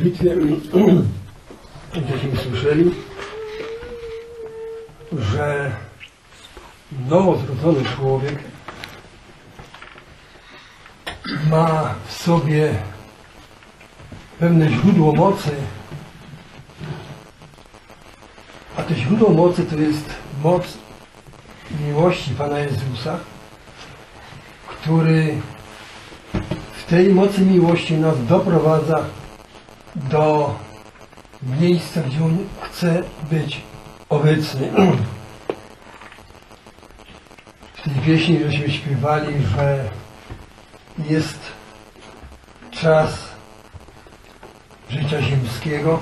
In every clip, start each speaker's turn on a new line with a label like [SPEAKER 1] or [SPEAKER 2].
[SPEAKER 1] modlitwie żeśmy słyszeli, że nowo zrodzony człowiek ma w sobie pewne źródło mocy, a to źródło mocy to jest moc miłości Pana Jezusa, który w tej mocy miłości nas doprowadza do miejsca, gdzie On chce być obecny. W tej pieśni żeśmy śpiewali, że jest czas życia ziemskiego,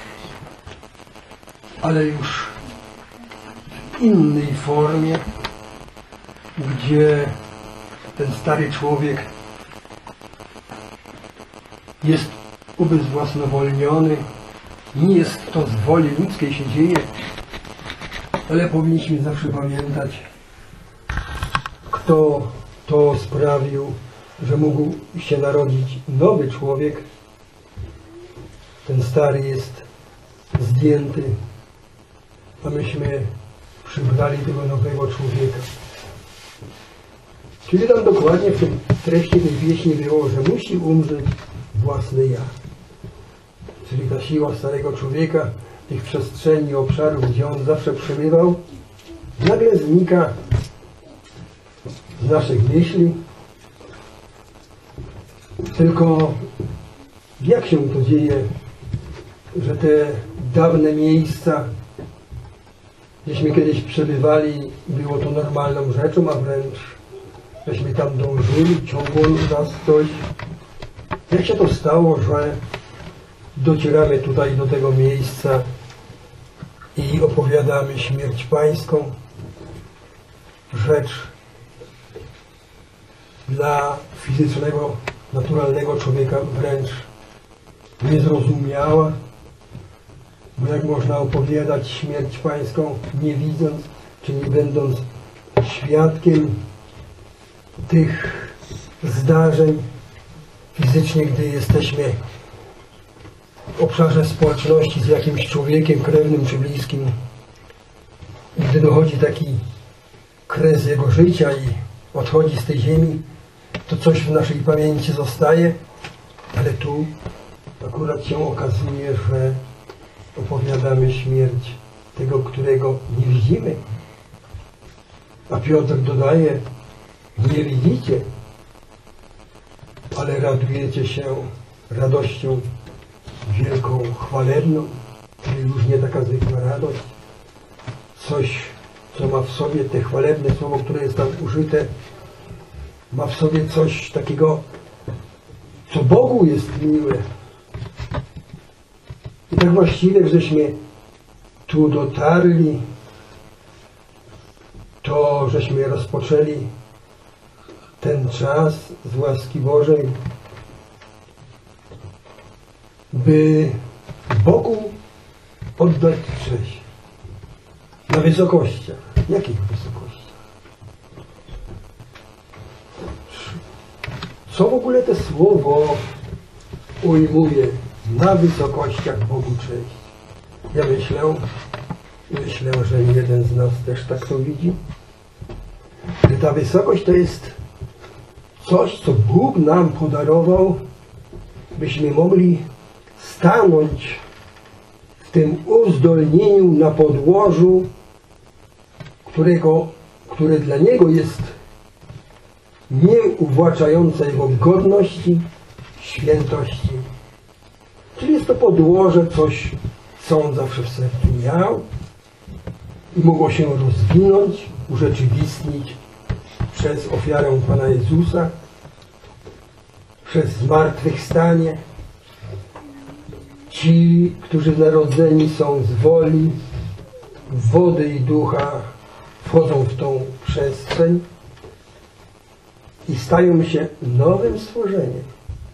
[SPEAKER 1] ale już w innej formie, gdzie ten stary człowiek jest ubezwłasnowolniony. Nie jest to z woli ludzkiej się dzieje, ale powinniśmy zawsze pamiętać, kto to sprawił, że mógł się narodzić nowy człowiek. Ten stary jest zdjęty, a myśmy przybrali tego nowego człowieka. Czyli tam dokładnie w treści tej pieśni było, że musi umrzeć własne ja. Czyli ta siła starego człowieka, tych przestrzeni, obszarów, gdzie on zawsze przebywał, nagle znika z naszych myśli. Tylko jak się to dzieje, że te dawne miejsca, gdzieśmy kiedyś przebywali, było to normalną rzeczą, a wręcz żeśmy tam dążyli, ciągło nas coś. Jak się to stało, że docieramy tutaj do tego miejsca i opowiadamy śmierć Pańską? Rzecz dla fizycznego, naturalnego człowieka wręcz niezrozumiała. Bo jak można opowiadać śmierć Pańską, nie widząc, czy nie będąc świadkiem tych zdarzeń fizycznie, gdy jesteśmy w obszarze społeczności z jakimś człowiekiem krewnym czy bliskim. Gdy dochodzi taki kres jego życia i odchodzi z tej ziemi, to coś w naszej pamięci zostaje, ale tu akurat się okazuje, że opowiadamy śmierć tego, którego nie widzimy. A Piotr dodaje, nie widzicie, ale radujecie się radością wielką, chwalebną, czyli już nie taka zwykła radość. Coś, co ma w sobie te chwalebne słowo, które jest tam użyte, ma w sobie coś takiego, co Bogu jest miłe. I tak właściwie, żeśmy tu dotarli, to żeśmy rozpoczęli ten czas z łaski Bożej, by Bogu oddać cześć na wysokościach. Jakich wysokościach? Co w ogóle to słowo ujmuje? Na wysokościach Bogu cześć. Ja myślę, że jeden z nas też tak to widzi, że ta wysokość to jest coś, co Bóg nam podarował, byśmy mogli stanąć w tym uzdolnieniu na podłożu, które dla Niego jest nieuwłaczające Jego godności, świętości. Czyli jest to podłoże, coś, co On zawsze w sercu miał i mogło się rozwinąć, urzeczywistnić przez ofiarę Pana Jezusa, przez zmartwychwstanie. Ci, którzy narodzeni są z woli, wody i ducha, wchodzą w tą przestrzeń i stają się nowym stworzeniem.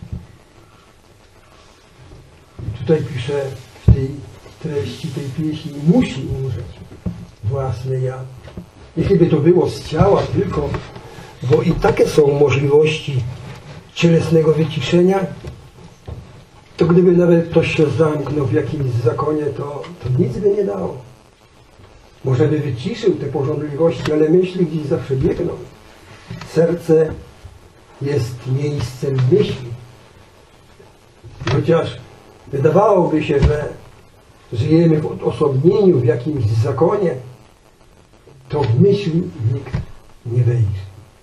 [SPEAKER 1] Tutaj pisze w tej treści tej pieśni, musi umrzeć własne ja. Nie gdyby to było z ciała tylko, bo i takie są możliwości cielesnego wyciszenia, to gdyby nawet ktoś się zamknął w jakimś zakonie, to nic by nie dało. Może by wyciszył te pożądliwości, ale myśli gdzieś zawsze biegną. Serce jest miejscem myśli. Chociaż wydawałoby się, że żyjemy w odosobnieniu, w jakimś zakonie, to w myśli nikt nie wejdzie.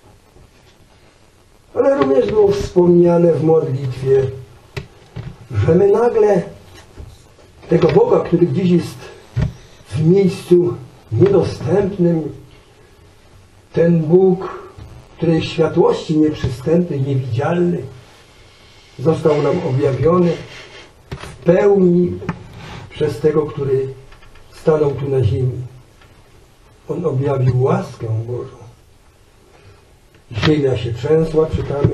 [SPEAKER 1] Ale również było wspomniane w modlitwie, że my nagle tego Boga, który gdzieś jest w miejscu niedostępnym, ten Bóg, której światłości nieprzystępny, niewidzialny, został nam objawiony w pełni przez tego, który stanął tu na ziemi. On objawił łaskę Bożą. Ziemia się trzęsła, czytamy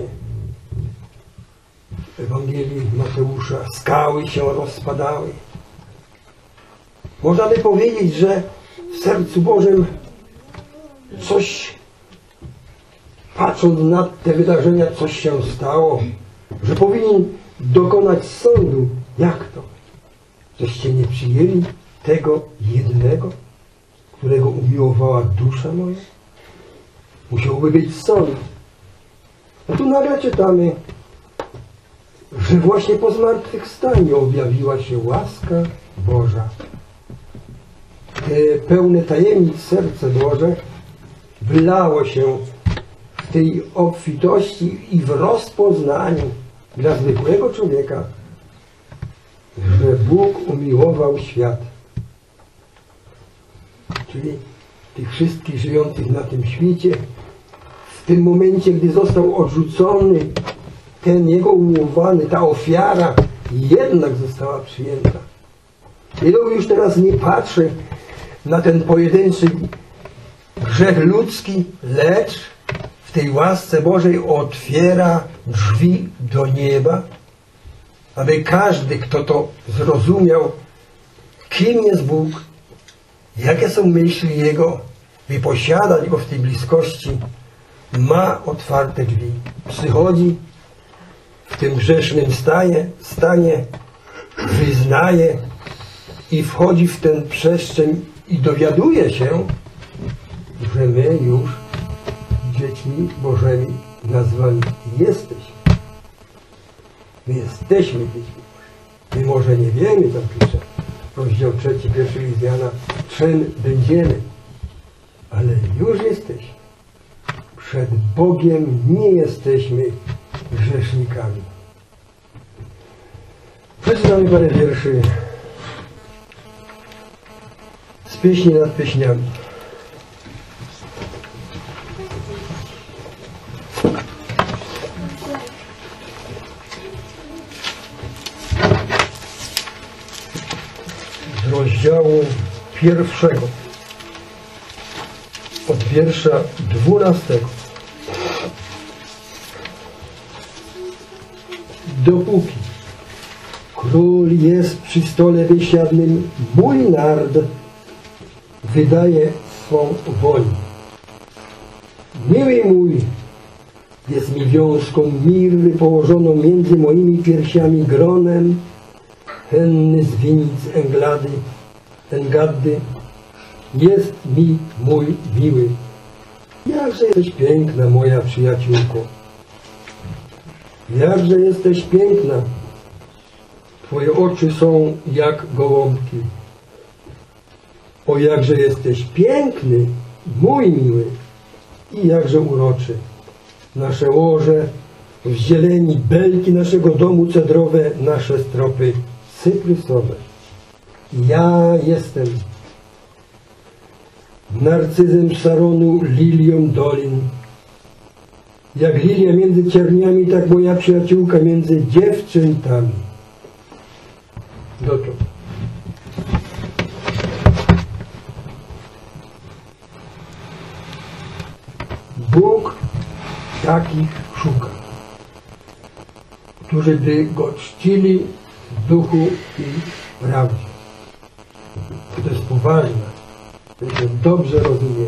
[SPEAKER 1] w Ewangelii Mateusza. Skały się rozpadały. Można by powiedzieć, że w sercu Bożym coś, patrząc na te wydarzenia, coś się stało, że powinien dokonać sądu. Jak to? Żeście nie przyjęli tego jednego, którego umiłowała dusza moja? Musiałby być sąd. A tu nagle czytamy, że właśnie po zmartwychwstaniu objawiła się łaska Boża. Te pełne tajemnic serce Boże wylało się w tej obfitości i w rozpoznaniu dla zwykłego człowieka, że Bóg umiłował świat. Czyli tych wszystkich żyjących na tym świecie, w tym momencie, gdy został odrzucony ten Jego umiłowany, ta ofiara jednak została przyjęta. I on już teraz nie patrzy na ten pojedynczy grzech ludzki, lecz w tej łasce Bożej otwiera drzwi do nieba, aby każdy, kto to zrozumiał, kim jest Bóg, jakie są myśli Jego, by posiadać Go w tej bliskości, ma otwarte drzwi. Przychodzi w tym grzesznym stanie, wyznaje i wchodzi w tę przestrzeń i dowiaduje się, że my już dziećmi Bożymi nazwani jesteśmy. My jesteśmy dziećmi Bożymi. My może nie wiemy, tam pisze rozdział 3, 1 list Jana, czym będziemy, ale już jesteśmy. Przed Bogiem nie jesteśmy grzesznikami. Przeczytamy parę wierszy z pieśni nad pieśniami. Z rozdziału 1, od wiersza 12. Dopóki król jest przy stole biesiadnym, mój nard wydaje swą wolę. Miły mój jest mi wiązką mirry położoną między moimi piersiami gronem, henny z winic Engaddy, jest mi mój miły. Jakże jesteś piękna, moja przyjaciółko. Jakże jesteś piękna. Twoje oczy są jak gołąbki. O, jakże jesteś piękny, mój miły, i jakże uroczy. Nasze łoże w zieleni, belki naszego domu cedrowe, nasze stropy cyprysowe. Ja jestem narcyzem Saronu, lilią dolin. Jak lilia między cierniami, tak moja przyjaciółka między dziewczętami. Dotąd. Bóg takich szuka, którzy by Go czcili w duchu i prawdzie. To jest poważne, to się dobrze rozumie.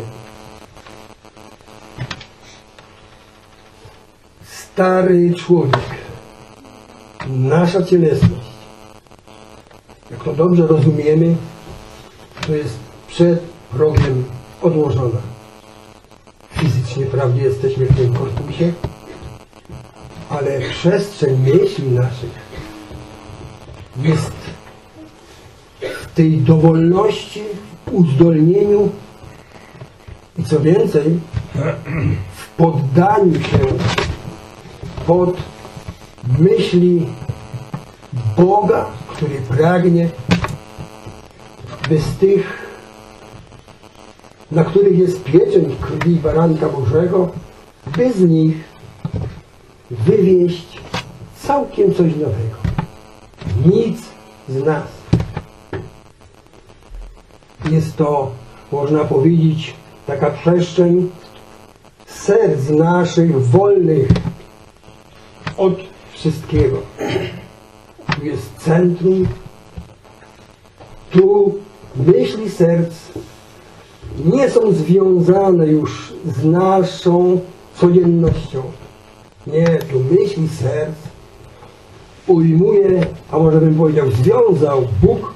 [SPEAKER 1] Stary człowiek, nasza cielesność, dobrze rozumiemy, to jest przed progiem odłożona. Fizycznie wprawdzie jesteśmy w tym korpusie, ale przestrzeń myśli naszych jest w tej dowolności, w uzdolnieniu i co więcej, w poddaniu się pod myśli Boga, który pragnie, by z tych, na których jest pieczęć krwi baranka Bożego, by z nich wywieźć całkiem coś nowego. Nic z nas. Jest to, można powiedzieć, taka przestrzeń serc naszych wolnych od wszystkiego. Tu jest centrum, tu myśli serc nie są związane już z naszą codziennością. Nie, tu myśli serc ujmuje, a może bym powiedział związał Bóg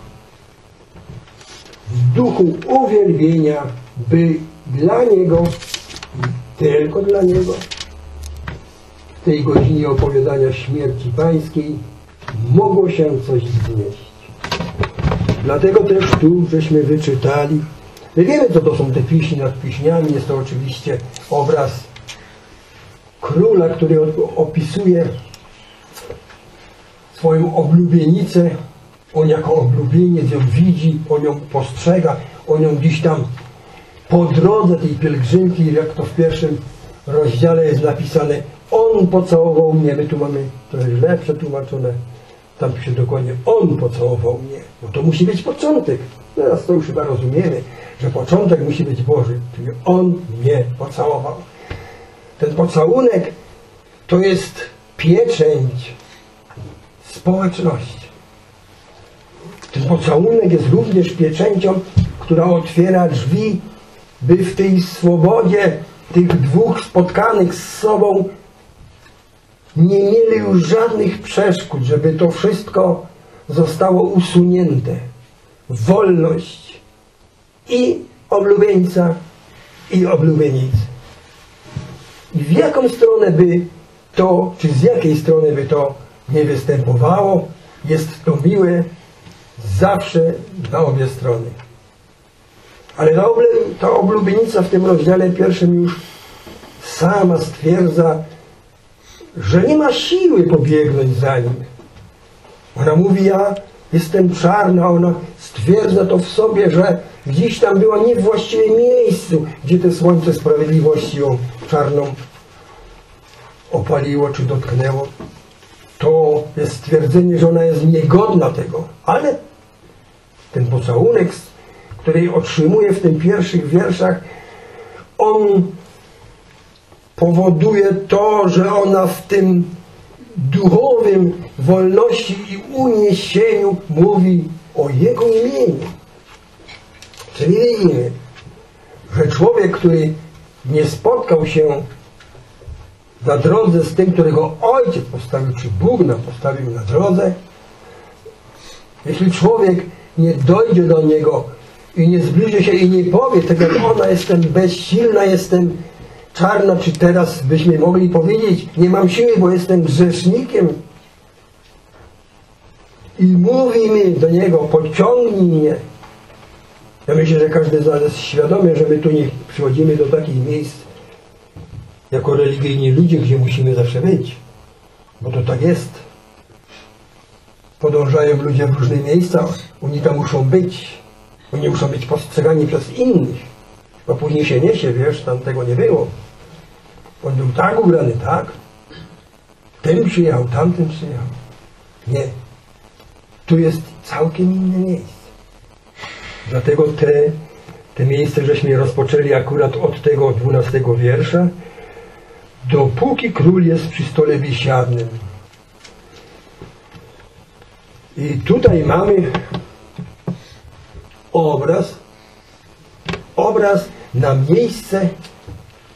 [SPEAKER 1] w duchu uwielbienia, by dla Niego, tylko dla Niego, w tej godzinie opowiadania śmierci Pańskiej mogło się coś znieść. Dlatego też tu żeśmy wyczytali. My wiemy, co to są te pieśni nad pieśniami. Jest to oczywiście obraz króla, który opisuje swoją oblubienicę. On jako oblubieniec ją widzi, on ją postrzega, on ją gdzieś tam po drodze tej pielgrzymki, jak to w pierwszym rozdziale jest napisane, on pocałował mnie. My tu mamy trochę źle przetłumaczone. Tam pisze dokładnie, on pocałował mnie. No to musi być początek. Teraz to już chyba rozumiemy, że początek musi być Boży. Czyli on mnie pocałował. Ten pocałunek to jest pieczęć społeczności. Ten pocałunek jest również pieczęcią, która otwiera drzwi, by w tej swobodzie tych dwóch spotkanych z sobą nie mieli już żadnych przeszkód, żeby to wszystko zostało usunięte. Wolność i oblubieńca, i oblubienicy. I w jaką stronę by to, czy z jakiej strony by to nie występowało, jest to miłe zawsze na obie strony. Ale ta oblubienica w tym rozdziale pierwszym już sama stwierdza, że nie ma siły pobiegnąć za nim. Ona mówi, ja jestem czarna, ona stwierdza to w sobie, że gdzieś tam była nie w właściwym miejscu, gdzie to słońce sprawiedliwości ją czarną opaliło czy dotknęło. To jest stwierdzenie, że ona jest niegodna tego. Ale ten pocałunek, który otrzymuje w tych pierwszych wierszach, on powoduje to, że ona w tym duchowym wolności i uniesieniu mówi o Jego imieniu. Czyli widzimy, że człowiek, który nie spotkał się na drodze z tym, którego Ojciec postawił, czy Bóg nam postawił na drodze, jeśli człowiek nie dojdzie do Niego i nie zbliży się i nie powie, tak jak ona, jestem bezsilna, jestem czarna, czy teraz byśmy mogli powiedzieć, nie mam siły, bo jestem grzesznikiem, i mówi mi do Niego, pociągnij mnie. Ja myślę, że każdy z nas jest świadomy, że my tu nie przychodzimy do takich miejsc jako religijni ludzie, gdzie musimy zawsze być. Bo to tak jest. Podążają ludzie w różne miejsca, oni tam muszą być. Oni muszą być postrzegani przez innych. Bo później się niesie, wiesz, tam tego nie było. On był tak ubrany, tak? Ten przyjechał, tamten przyjechał. Nie. Tu jest całkiem inne miejsce. Dlatego te miejsce, żeśmy rozpoczęli akurat od tego 12 wiersza. Dopóki król jest przy stole biesiadnym. I tutaj mamy obraz na miejsce,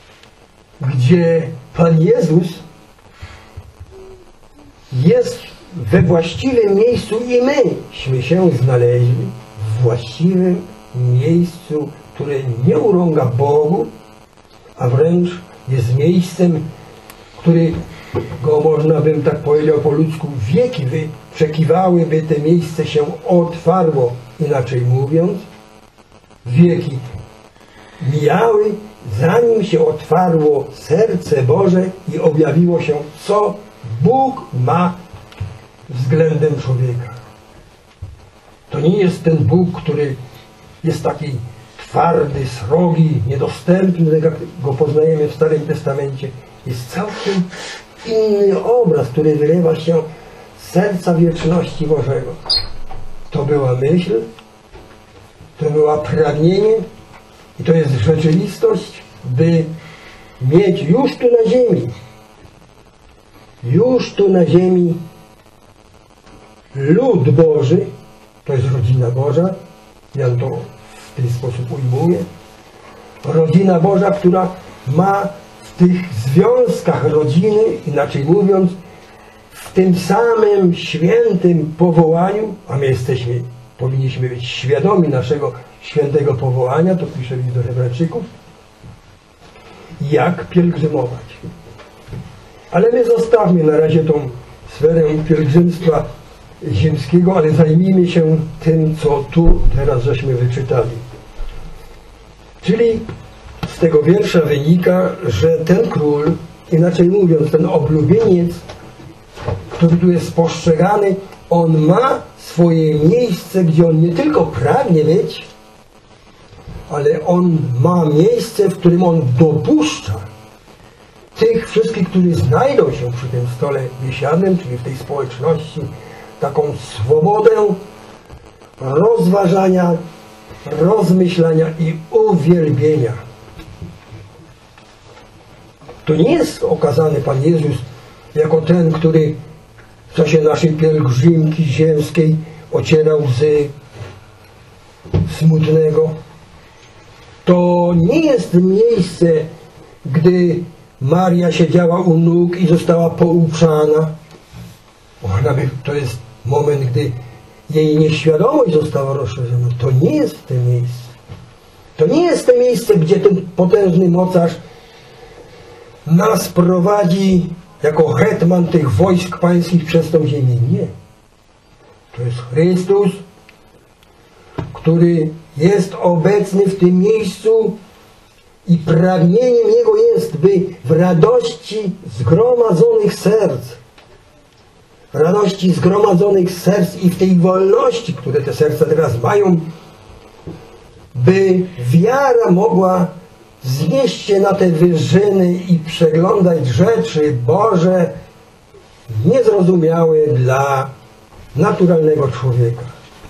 [SPEAKER 1] gdzie Pan Jezus jest we właściwym miejscu i myśmy się znaleźli w właściwym miejscu, które nie urąga Bogu, a wręcz jest miejscem, który go, można bym tak powiedział po ludzku, wieki wyczekiwały, by to miejsce się otwarło. Inaczej mówiąc, wieki mijały, zanim się otwarło serce Boże i objawiło się, co Bóg ma względem człowieka. To nie jest ten Bóg, który jest taki twardy, srogi, niedostępny, tak jak go poznajemy w Starym Testamencie. Jest całkiem inny obraz, który wylewa się z serca wieczności Bożego. To była myśl, to była pragnienie i to jest rzeczywistość, by mieć już tu na ziemi lud Boży, to jest rodzina Boża, Jan to w ten sposób ujmuje, rodzina Boża, która ma w tych związkach rodziny, inaczej mówiąc, w tym samym świętym powołaniu, a my powinniśmy być świadomi naszego świętego powołania, to pisze list do Hebrajczyków, jak pielgrzymować. Ale my zostawmy na razie tą sferę pielgrzymstwa ziemskiego, ale zajmijmy się tym, co tu teraz żeśmy wyczytali. Czyli z tego wiersza wynika, że ten król, inaczej mówiąc, ten oblubieniec, który tu jest postrzegany, on ma swoje miejsce, gdzie on nie tylko pragnie być, ale on ma miejsce, w którym on dopuszcza tych wszystkich, którzy znajdą się przy tym stole biesiadnym, czyli w tej społeczności, taką swobodę rozważania, rozmyślania i uwielbienia. To nie jest okazany Pan Jezus jako ten, który w czasie naszej pielgrzymki ziemskiej ocierał łzy smutnego. To nie jest miejsce, gdy Maria siedziała u nóg i została pouprzana. To jest moment, gdy jej nieświadomość została rozszerzona. To nie jest to miejsce. To nie jest to miejsce, gdzie ten potężny mocarz nas prowadzi jako hetman tych wojsk pańskich przez tą ziemię. Nie. To jest Chrystus, który jest obecny w tym miejscu i pragnieniem Jego jest, by w radości zgromadzonych serc i w tej wolności, które te serca teraz mają, by wiara mogła wznieść się na te wyżyny i przeglądać rzeczy Boże niezrozumiałe dla naturalnego człowieka.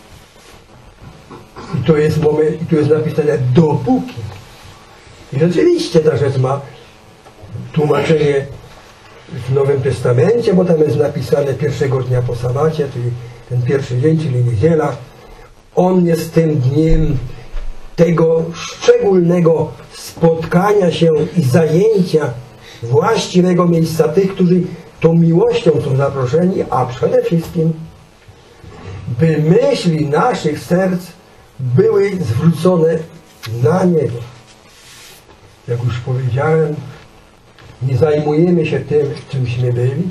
[SPEAKER 1] I to jest moment, i tu jest napisane dopóki. I rzeczywiście ta rzecz ma tłumaczenie w Nowym Testamencie, bo tam jest napisane pierwszego dnia po sabacie, czyli ten pierwszy dzień, czyli niedziela. On jest tym dniem tego szczególnego spotkania się i zajęcia właściwego miejsca tych, którzy tą miłością są zaproszeni, a przede wszystkim by myśli naszych serc były zwrócone na Niego. Jak już powiedziałem, nie zajmujemy się tym, czymśmy byli.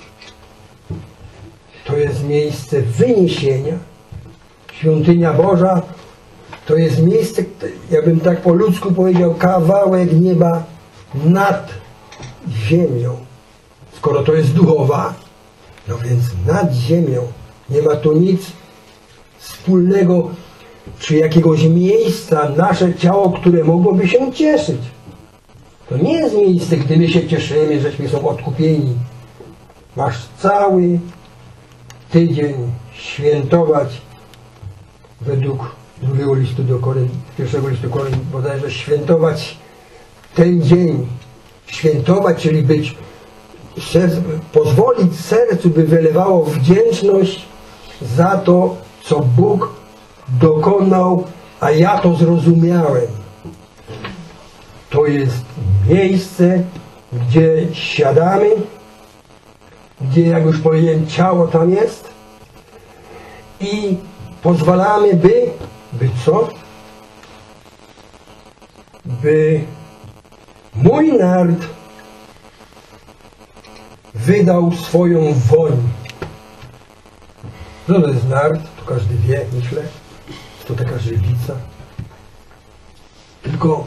[SPEAKER 1] To jest miejsce wyniesienia. Świątynia Boża to jest miejsce, jakbym tak po ludzku powiedział, kawałek nieba nad ziemią. Skoro to jest duchowa, no więc nad ziemią. Nie ma tu nic wspólnego, czy jakiegoś miejsca, nasze ciało, które mogłoby się cieszyć. To nie jest miejsce, gdy my się cieszymy, żeśmy są odkupieni. Masz cały tydzień świętować według drugiego listu do pierwszego listu do Koryntian, bodajże świętować ten dzień. Świętować, czyli być, pozwolić sercu, by wylewało wdzięczność za to, co Bóg dokonał, a ja to zrozumiałem. To jest miejsce, gdzie siadamy, gdzie, jak już powiedziałem, ciało tam jest i pozwalamy, by co? By mój naród wydał swoją woń. Co to jest naród? To każdy wie, myślę. To taka żywica. Tylko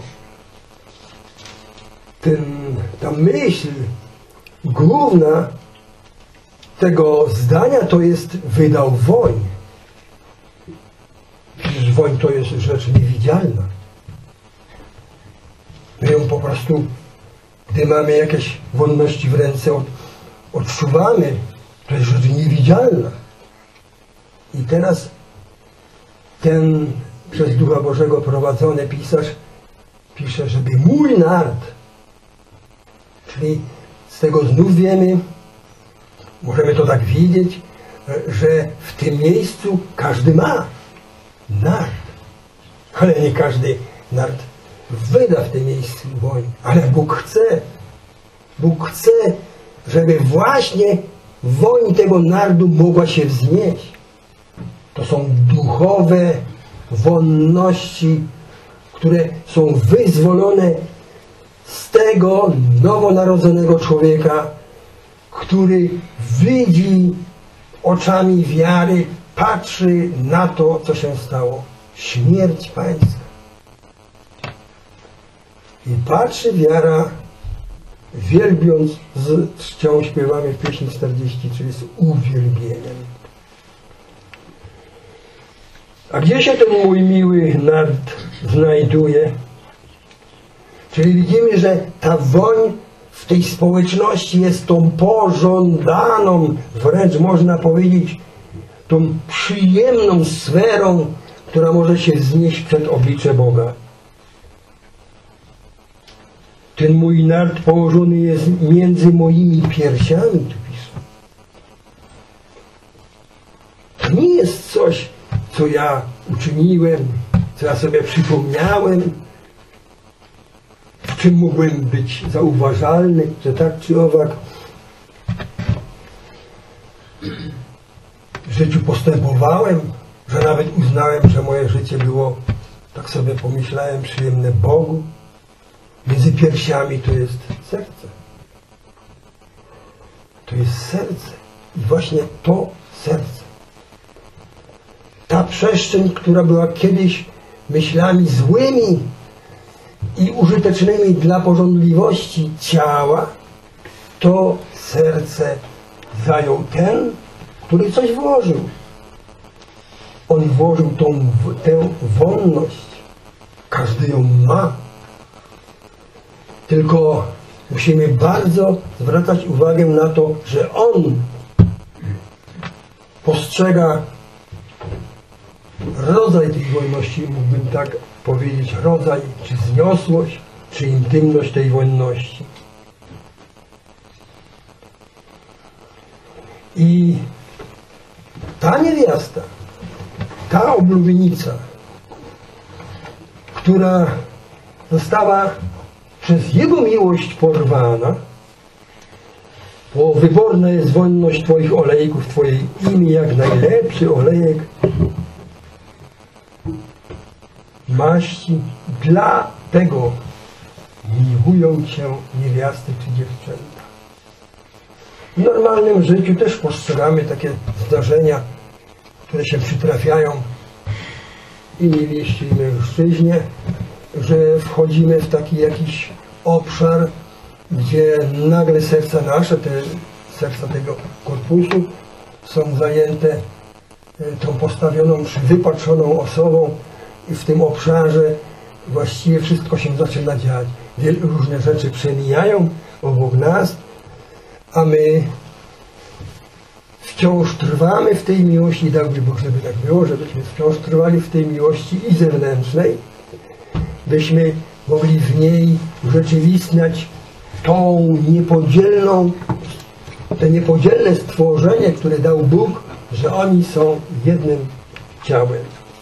[SPEAKER 1] ta myśl główna tego zdania to jest wydał woń. Przecież woń to jest rzecz niewidzialna. My ją po prostu, gdy mamy jakieś wonności w ręce, odczuwamy. To jest rzecz niewidzialna. I teraz ten przez Ducha Bożego prowadzony pisarz pisze, żeby mój naród, czyli z tego znów wiemy, możemy to tak widzieć, że w tym miejscu każdy ma naród, ale nie każdy naród wyda w tym miejscu woń, ale Bóg chce, żeby właśnie woń tego narodu mogła się wznieść. To są duchowe wonności, które są wyzwolone z tego nowonarodzonego człowieka, który widzi oczami wiary, patrzy na to, co się stało. Śmierć pańska. I patrzy wiara, wielbiąc z czcią śpiewamy w pieśni 43 z uwielbieniem. A gdzie się ten mój miły naród znajduje? Czyli widzimy, że ta woń w tej społeczności jest tą pożądaną, wręcz można powiedzieć, tą przyjemną sferą, która może się wznieść przed oblicze Boga. Ten mój naród położony jest między moimi piersiami, tu pisze. To nie jest coś, co ja uczyniłem, co ja sobie przypomniałem, w czym mógłbym być zauważalny, że tak czy owak w życiu postępowałem, że nawet uznałem, że moje życie było, tak sobie pomyślałem, przyjemne Bogu. Między piersiami to jest serce. To jest serce. I właśnie to serce. Ta przestrzeń, która była kiedyś myślami złymi i użytecznymi dla pożądliwości ciała, to serce zajął ten, który coś włożył. On włożył tę wonność. Każdy ją ma. Tylko musimy bardzo zwracać uwagę na to, że on postrzega rodzaj tej wolności, mógłbym tak powiedzieć, rodzaj, czy zniosłość, czy intymność tej wolności. I ta niewiasta, ta oblubienica, która została przez Jego miłość porwana, bo wyborna jest wolność Twoich olejków, Twoje imię jak najlepszy olejek maści, dlatego miłują Cię niewiasty czy dziewczęta. W normalnym życiu też postrzegamy takie zdarzenia, które się przytrafiają i niewieście, i mężczyźnie, że wchodzimy w taki jakiś obszar, gdzie nagle serca nasze, te serca tego korpusu są zajęte tą postawioną czy wypatrzoną osobą i w tym obszarze właściwie wszystko się zaczyna dziać. Różne rzeczy przemijają obok nas, a my wciąż trwamy w tej miłości, dałby Bóg, żeby tak było, żebyśmy wciąż trwali w tej miłości i zewnętrznej, byśmy mogli w niej urzeczywistniać tą niepodzielną, te niepodzielne stworzenie, które dał Bóg, że oni są jednym ciałem.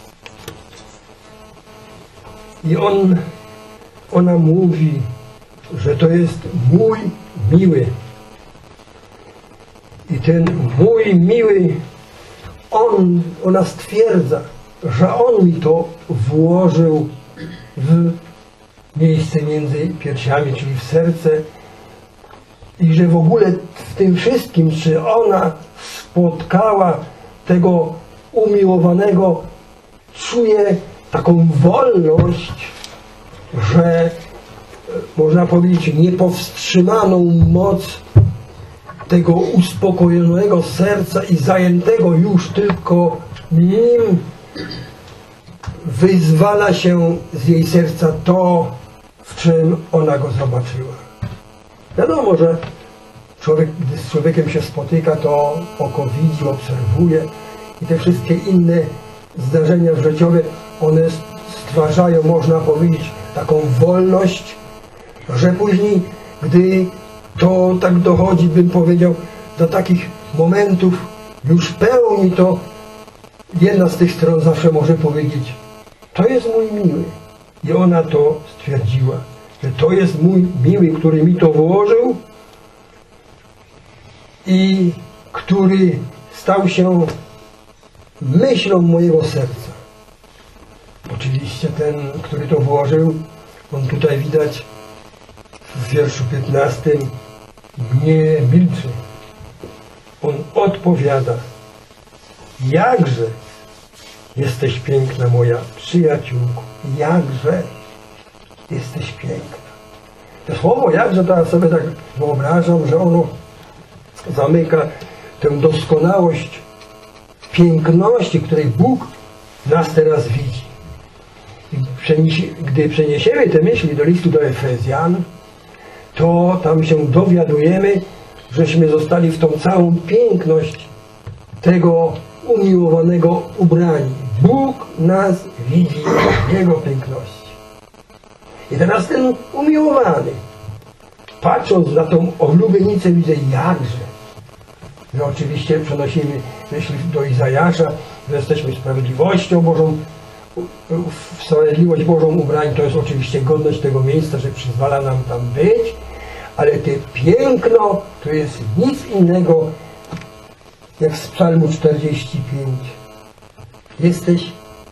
[SPEAKER 1] I ona mówi, że to jest mój miły. I ten mój miły, ona stwierdza, że on mi to włożył w miejsce między piersiami, czyli w serce, i że w ogóle w tym wszystkim, czy ona spotkała tego umiłowanego, czuje taką wolność, że można powiedzieć niepowstrzymaną moc tego uspokojonego serca i zajętego już tylko nim, wyzwala się z jej serca to, w czym ona go zobaczyła. Wiadomo, że człowiek, gdy z człowiekiem się spotyka, to oko widzi, obserwuje i te wszystkie inne zdarzenia życiowe, one stwarzają, można powiedzieć, taką wolność, że później, gdy to tak dochodzi, bym powiedział, do takich momentów już pełni, to jedna z tych stron zawsze może powiedzieć: to jest mój miły. I ona to stwierdziła, że to jest mój miły, który mi to włożył i który stał się myślą mojego serca. Oczywiście ten, który to włożył, on tutaj widać w wierszu 15, nie milczy. On odpowiada: jakże jesteś piękna, moja przyjaciółko, jakże jesteś piękna. To słowo jakże, to ja sobie tak wyobrażam, że ono zamyka tę doskonałość piękności, której Bóg nas teraz widzi. Gdy przeniesiemy te myśli do listu do Efezjan, to tam się dowiadujemy, żeśmy zostali w tą całą piękność tego umiłowanego ubrani. Bóg nas widzi w Jego piękności. I teraz ten umiłowany, patrząc na tą oblubienicę, widzę jakże. My oczywiście przenosimy myśli do Izajasza, że jesteśmy sprawiedliwością Bożą, w sprawiedliwość Bożą ubrani. To jest oczywiście godność tego miejsca, że przyzwala nam tam być, ale te piękno to jest nic innego jak z Psalmu 45. Jesteś,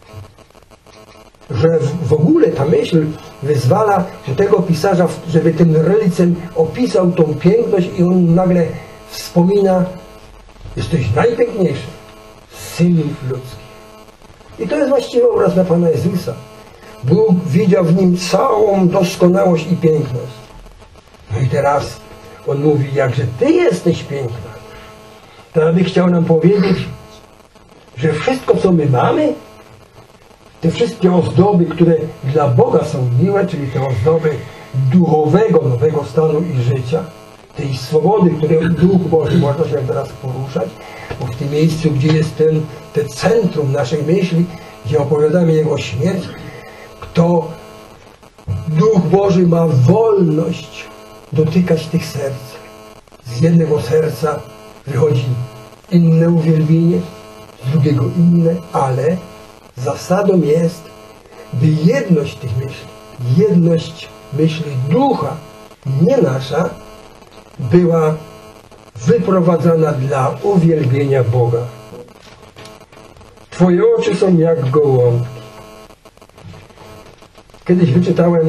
[SPEAKER 1] że w ogóle ta myśl wyzwala że tego pisarza, żeby tym relicem opisał tą piękność i on nagle wspomina: jesteś najpiękniejszy z synów ludzkich. I to jest właściwie obraz na Pana Jezusa. Bóg widział w nim całą doskonałość i piękność. No i teraz on mówi: jakże Ty jesteś piękna. To ja bych chciał nam powiedzieć, że wszystko, co my mamy, te wszystkie ozdoby, które dla Boga są miłe, czyli te ozdoby duchowego, nowego stanu i życia, tej swobody, której Duch Boży można się teraz poruszać, bo w tym miejscu, gdzie jest te centrum naszej myśli, gdzie opowiadamy Jego śmierć, to Duch Boży ma wolność dotykać tych serc. Z jednego serca wychodzi inne uwielbienie, z drugiego inne, ale zasadą jest, by jedność tych myśli, jedność myśli Ducha, nie nasza, była wyprowadzana dla uwielbienia Boga. Twoje oczy są jak gołąbki. Kiedyś wyczytałem,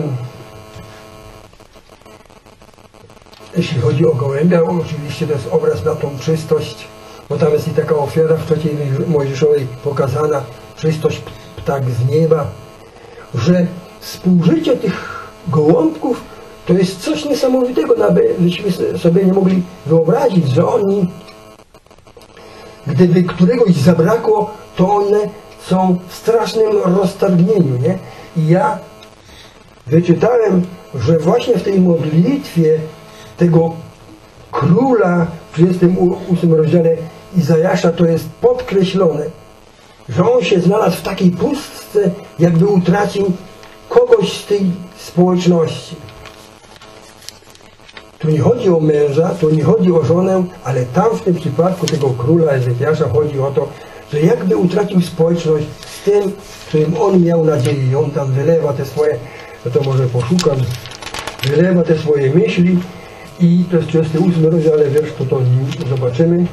[SPEAKER 1] jeśli chodzi o gołębia, oczywiście to jest obraz na tą czystość, bo tam jest i taka ofiara w trzeciej Mojżeszowej pokazana, czystość ptak z nieba, że współżycie tych gołąbków to jest coś niesamowitego, byśmy sobie nie mogli wyobrazić, że oni, gdyby któregoś zabrakło, to one są w strasznym roztargnieniu, nie? I ja wyczytałem, że właśnie w tej modlitwie tego króla w 38 rozdziale Izajasza to jest podkreślone, że on się znalazł w takiej pustce, jakby utracił kogoś z tej społeczności. Tu nie chodzi o męża, tu nie chodzi o żonę, ale tam w tym przypadku tego króla Ezekiasza chodzi o to, że jakby utracił społeczność z tym, którym on miał nadzieję. I on tam wylewa te swoje, no to może poszukam, wylewa te swoje myśli I to jest 38 rozdział, ale wiersz to zobaczymy.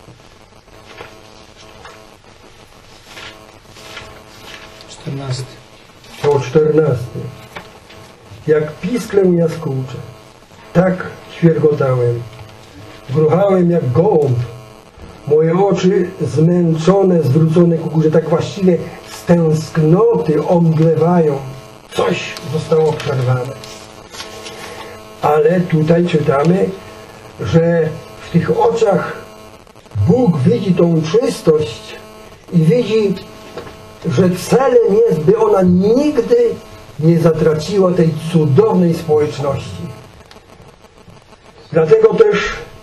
[SPEAKER 1] O 14. Jak pisklę jaskółcze, tak świergotałem. Gruchałem jak gołąb. Moje oczy zmęczone, zwrócone ku górze, tak właściwie z tęsknoty omdlewają. Coś zostało przerwane. Ale tutaj czytamy, że w tych oczach Bóg widzi tą czystość i widzi, że celem jest, by ona nigdy nie zatraciła tej cudownej społeczności. Dlatego też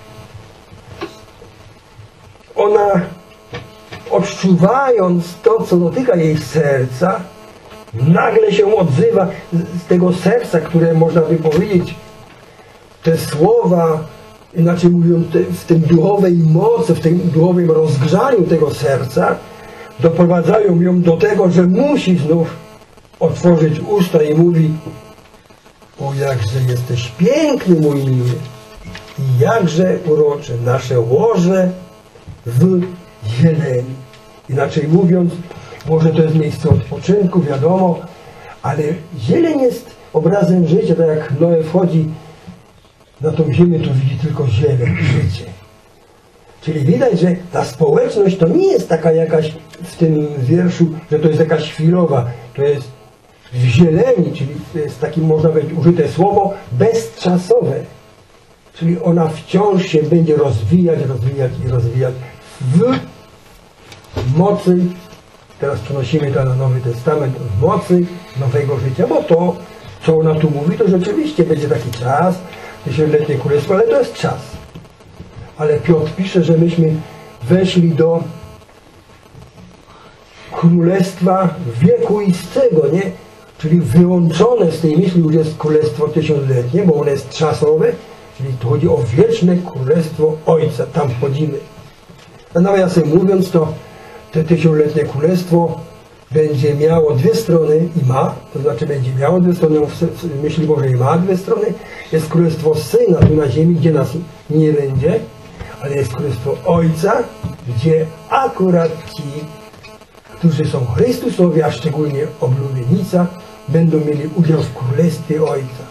[SPEAKER 1] ona, odczuwając to, co dotyka jej serca, nagle się odzywa z tego serca, które można by powiedzieć, te słowa, inaczej mówiąc, w tym duchowej mocy, w tym duchowym rozgrzaniu tego serca, doprowadzają ją do tego, że musi znów otworzyć usta i mówi: o, jakże jesteś piękny, mój miły, i jakże urocze nasze łoże w zieleni. Inaczej mówiąc, może to jest miejsce odpoczynku, wiadomo, ale zieleń jest obrazem życia. Tak jak Noe wchodzi na tą ziemię, to widzi tylko zieleń, życie. Czyli widać, że ta społeczność to nie jest taka jakaś w tym wierszu, że to jest jakaś chwilowa. To jest w zieleni, czyli to jest takie, można powiedzieć, użyte słowo, bezczasowe. Czyli ona wciąż się będzie rozwijać w mocy, teraz przenosimy to na Nowy Testament, w mocy nowego życia, bo to, co ona tu mówi, to rzeczywiście będzie taki czas, tysiącletnie królestwo, ale to jest czas. Ale Piotr pisze, że myśmy weszli do królestwa wiekuistego, nie? Czyli wyłączone z tej myśli już jest królestwo tysiącletnie, bo ono jest czasowe, czyli to chodzi o wieczne królestwo Ojca, tam wchodzimy. A nawiasem mówiąc, to te tysiącletnie królestwo będzie miało dwie strony i ma, to znaczy będzie miało dwie strony, w myśli Bożej ma dwie strony. Jest królestwo Syna tu na ziemi, gdzie nas nie będzie, ale jest królestwo Ojca, gdzie akurat ci, którzy są Chrystusowi, a szczególnie oblubienica, będą mieli udział w królestwie Ojca.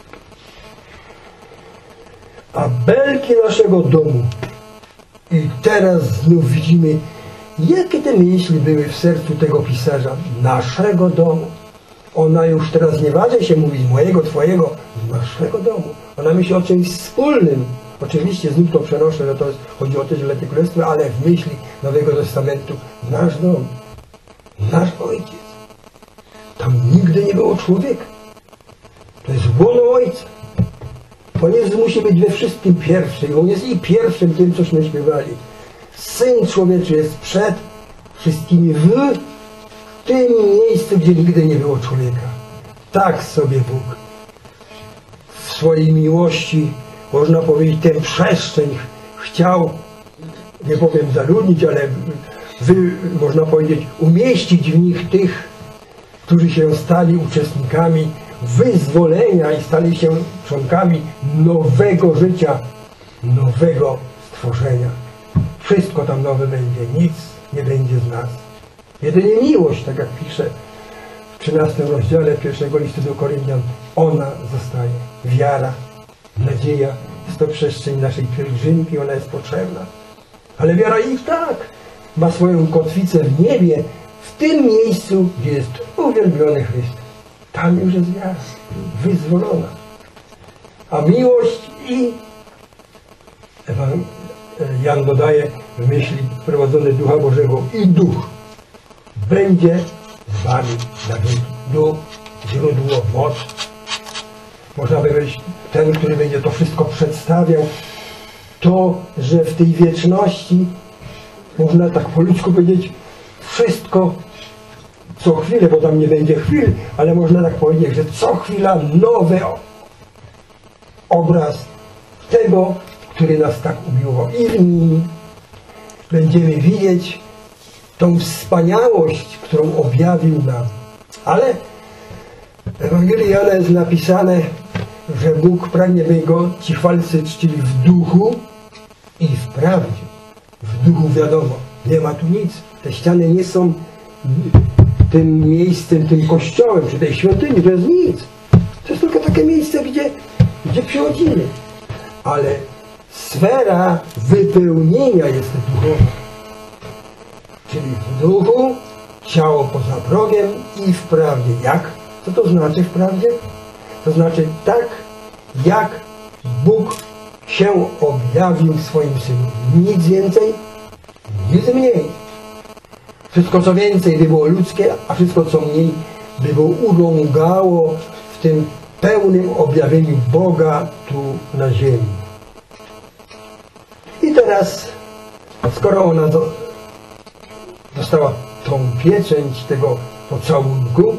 [SPEAKER 1] A belki naszego domu, i teraz znów widzimy, jakie te myśli były w sercu tego pisarza, naszego domu. Ona już teraz nie waży się mówić mojego, twojego, naszego domu. Ona myśli o czymś wspólnym. Oczywiście znów to przenoszę, że to jest, chodzi o tysiącletnie królestwo, ale w myśli Nowego Testamentu nasz dom, nasz Ojciec. Tam nigdy nie było człowieka. To jest łono Ojca. Pan Jezus musi być we wszystkim pierwszy. On jest i pierwszym tym, cośmy śpiewali. Syn Człowieczy jest przed wszystkimi w tym miejscu, gdzie nigdy nie było człowieka. Tak sobie Bóg w swojej miłości, można powiedzieć, tę przestrzeń chciał, nie powiem zaludnić, ale można powiedzieć, umieścić w nich tych, którzy się stali uczestnikami wyzwolenia i stali się członkami nowego życia, nowego stworzenia. Wszystko tam nowe będzie, nic nie będzie z nas. Jedynie miłość, tak jak pisze w 13 rozdziale pierwszego listu do Koryntian, ona zostaje. Wiara, nadzieja, jest to przestrzeń naszej pielgrzymki, ona jest potrzebna. Ale wiara i tak ma swoją kotwicę w niebie, w tym miejscu, gdzie jest uwielbiony Chrystus. Tam już jest wiara, wyzwolona. A miłość i Jan dodaje w myśli wprowadzone Ducha Bożego i Duch będzie z wami na wieki. Duch, źródło, moc. Można by powiedzieć, ten, który będzie to wszystko przedstawiał, to, że w tej wieczności, można tak po ludzku powiedzieć, wszystko co chwilę, bo tam nie będzie chwil, ale można tak powiedzieć, że co chwila nowy obraz tego, który nas tak umiłował. I w nim będziemy widzieć tą wspaniałość, którą objawił nam. Ale w Ewangelii Jana jest napisane, że Bóg pragnie, by Go ci chwalcy czcili w duchu i w prawdzie. W duchu wiadomo, nie ma tu nic. Te ściany nie są tym miejscem, tym kościołem, czy tej świątyni, to jest nic. To jest tylko takie miejsce, gdzie przychodzimy. Ale sfera wypełnienia jest duchowa. Czyli w duchu, ciało poza progiem i w prawdzie. Jak? Co to znaczy w prawdzie? To znaczy tak, jak Bóg się objawił w swoim Synu. Nic więcej, nic mniej. Wszystko co więcej by było ludzkie, a wszystko co mniej by było urągało w tym pełnym objawieniu Boga tu na ziemi. I teraz, skoro ona dostała tą pieczęć tego pocałunku,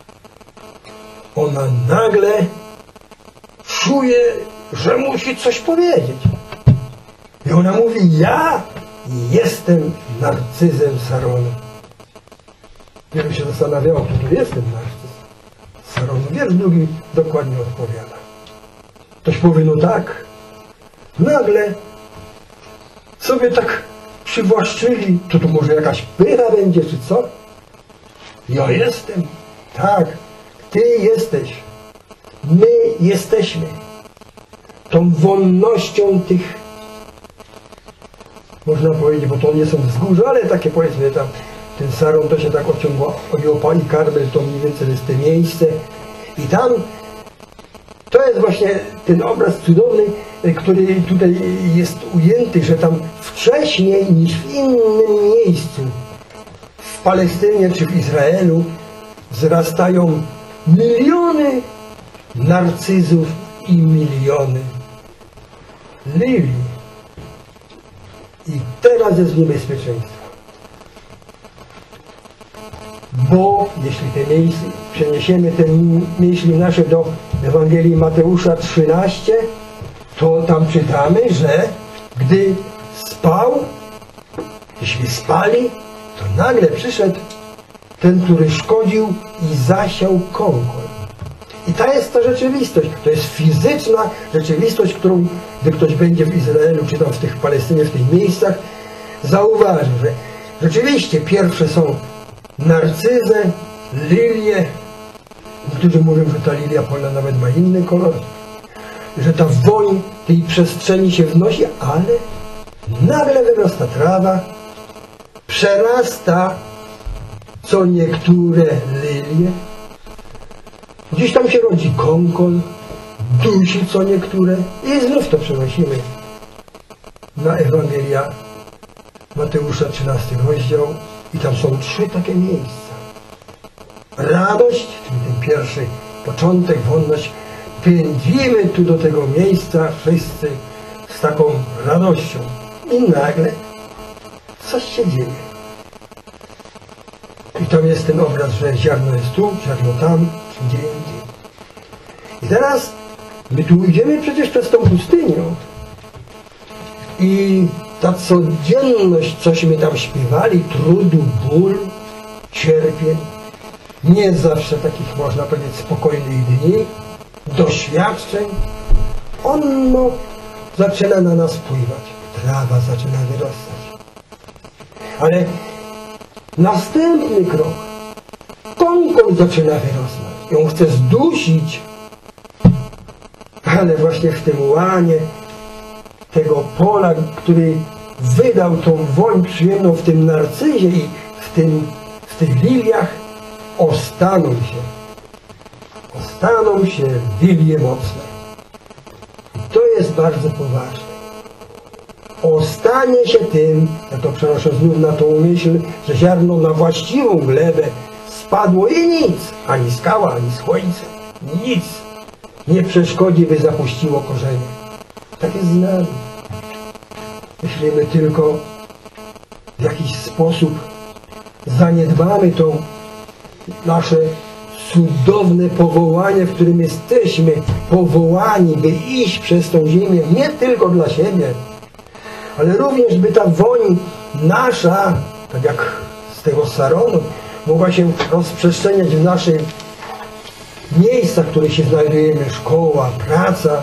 [SPEAKER 1] ona nagle czuje, że musi coś powiedzieć. I ona mówi, ja jestem narcyzem Saronu. Wielu się zastanawiało, kto to jest ten narcyz Saronu. Wiersz drugi dokładnie odpowiada. Ktoś powie, no tak, nagle sobie tak przywłaszczyli, to może jakaś pycha będzie, czy co? Ja jestem. Tak, ty jesteś. My jesteśmy. Tą wonnością tych, można powiedzieć, bo to nie są wzgórza, ale takie powiedzmy tam, ten Saron to się tak ociągło, Jopa i Karmel, to mniej więcej jest to miejsce. I tam to jest właśnie ten obraz cudowny, który tutaj jest ujęty, że tam wcześniej niż w innym miejscu, w Palestynie czy w Izraelu, wzrastają miliony narcyzów i miliony lilii. I teraz jest niebezpieczeństwo. Bo jeśli te myśli, przeniesiemy te myśli nasze do Ewangelii Mateusza 13, to tam czytamy, że gdy spał, jeśli spali, to nagle przyszedł ten, który szkodził i zasiał konkol. I ta jest ta rzeczywistość. To jest fizyczna rzeczywistość, którą, gdy ktoś będzie w Izraelu, czy tam w tych Palestynie, w tych miejscach, zauważy, że rzeczywiście pierwsze są narcyzę, lilie. Niektórzy mówią, że ta lilia polna nawet ma inny kolor. Że ta woń tej przestrzeni się wnosi, ale nagle wyrasta trawa, przerasta co niektóre lilie. Gdzieś tam się rodzi konkol, dusi co niektóre i znów to przenosimy na Ewangelia Mateusza 13 rozdział i tam są 3 takie miejsca. Radość, czyli ten pierwszy początek, wonność, pędzimy tu do tego miejsca wszyscy z taką radością i nagle coś się dzieje. I tam jest ten obraz, że ziarno jest tu, ziarno tam, gdzie indziej. I teraz my tu idziemy przecież przez tą pustynię. I ta codzienność, cośmy tam śpiewali, trudu, ból, cierpień, nie zawsze takich, można powiedzieć, spokojnych dni, doświadczeń, ono zaczyna na nas wpływać. Trawa zaczyna wyrastać. Ale następny krok, konkol zaczyna wyrosnąć. Ją chce zdusić, ale właśnie w tym łanie tego pola, który wydał tą woń przyjemną w tym narcyzie i w tych liliach, ostaną się lilie mocne. I to jest bardzo poważne. Ostanie się tym, ja to przenoszę znów na tą myśl, że ziarno na właściwą glebę spadło i nic, ani skała, ani słońce, nic nie przeszkodzi, by zapuściło korzenie. Tak jest z nami. Jeśli my tylko w jakiś sposób zaniedbamy to nasze cudowne powołanie, w którym jesteśmy powołani, by iść przez tą ziemię, nie tylko dla siebie, ale również by ta woń nasza, tak jak z tego Saronu, mogła się rozprzestrzeniać w naszej miejsca, w których się znajdujemy, szkoła, praca,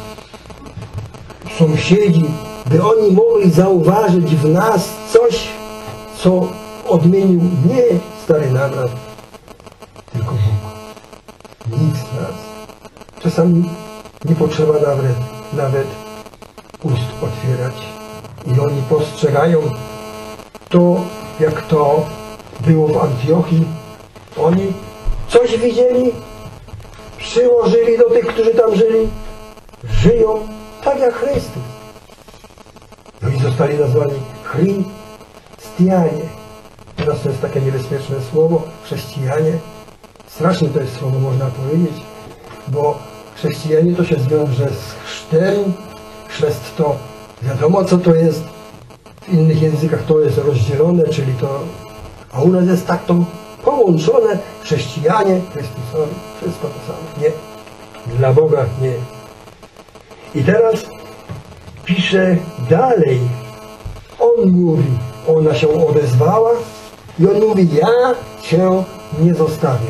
[SPEAKER 1] sąsiedzi, by oni mogli zauważyć w nas coś, co odmienił nie Stary Nawrat, tylko Bóg. Nic z nas. Czasami nie potrzeba nawet ust otwierać. I oni postrzegają to, jak to było w Antiochii. Oni coś widzieli, przyłożyli do tych, którzy tam żyli. Żyją tak jak Chrystus. No i zostali nazwani chrystianie. Teraz to jest takie niebezpieczne słowo, chrześcijanie. Straszne to jest słowo, można powiedzieć, bo chrześcijanie to się wiąże z chrztem. Chrzest to wiadomo, co to jest. W innych językach to jest rozdzielone, czyli to, a u nas jest tak to połączone. Chrześcijanie, Chrystusowi, wszystko to samo. Nie. Dla Boga nie. I teraz pisze dalej. On mówi, ona się odezwała i on mówi, ja cię nie zostawię.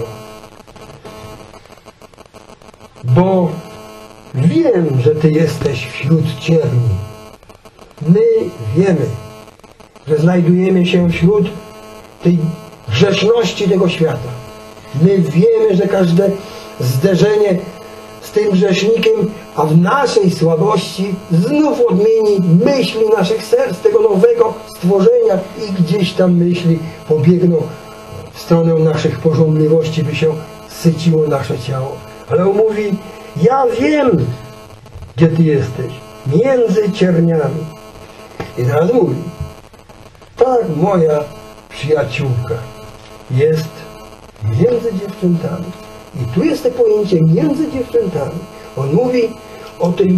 [SPEAKER 1] Bo wiem, że ty jesteś wśród cierni. My wiemy, że znajdujemy się wśród tej grzeszności tego świata. My wiemy, że każde zderzenie z tym grzesznikiem, a w naszej słabości znów odmieni myśli naszych serc, tego nowego stworzenia i gdzieś tam myśli pobiegną w stronę naszych pożądliwości, by się syciło nasze ciało. Ale on mówi, ja wiem, gdzie ty jesteś, między cierniami. I teraz mówi, tak moja przyjaciółka jest między dziewczętami. I tu jest to pojęcie między dziewczętami. On mówi o tej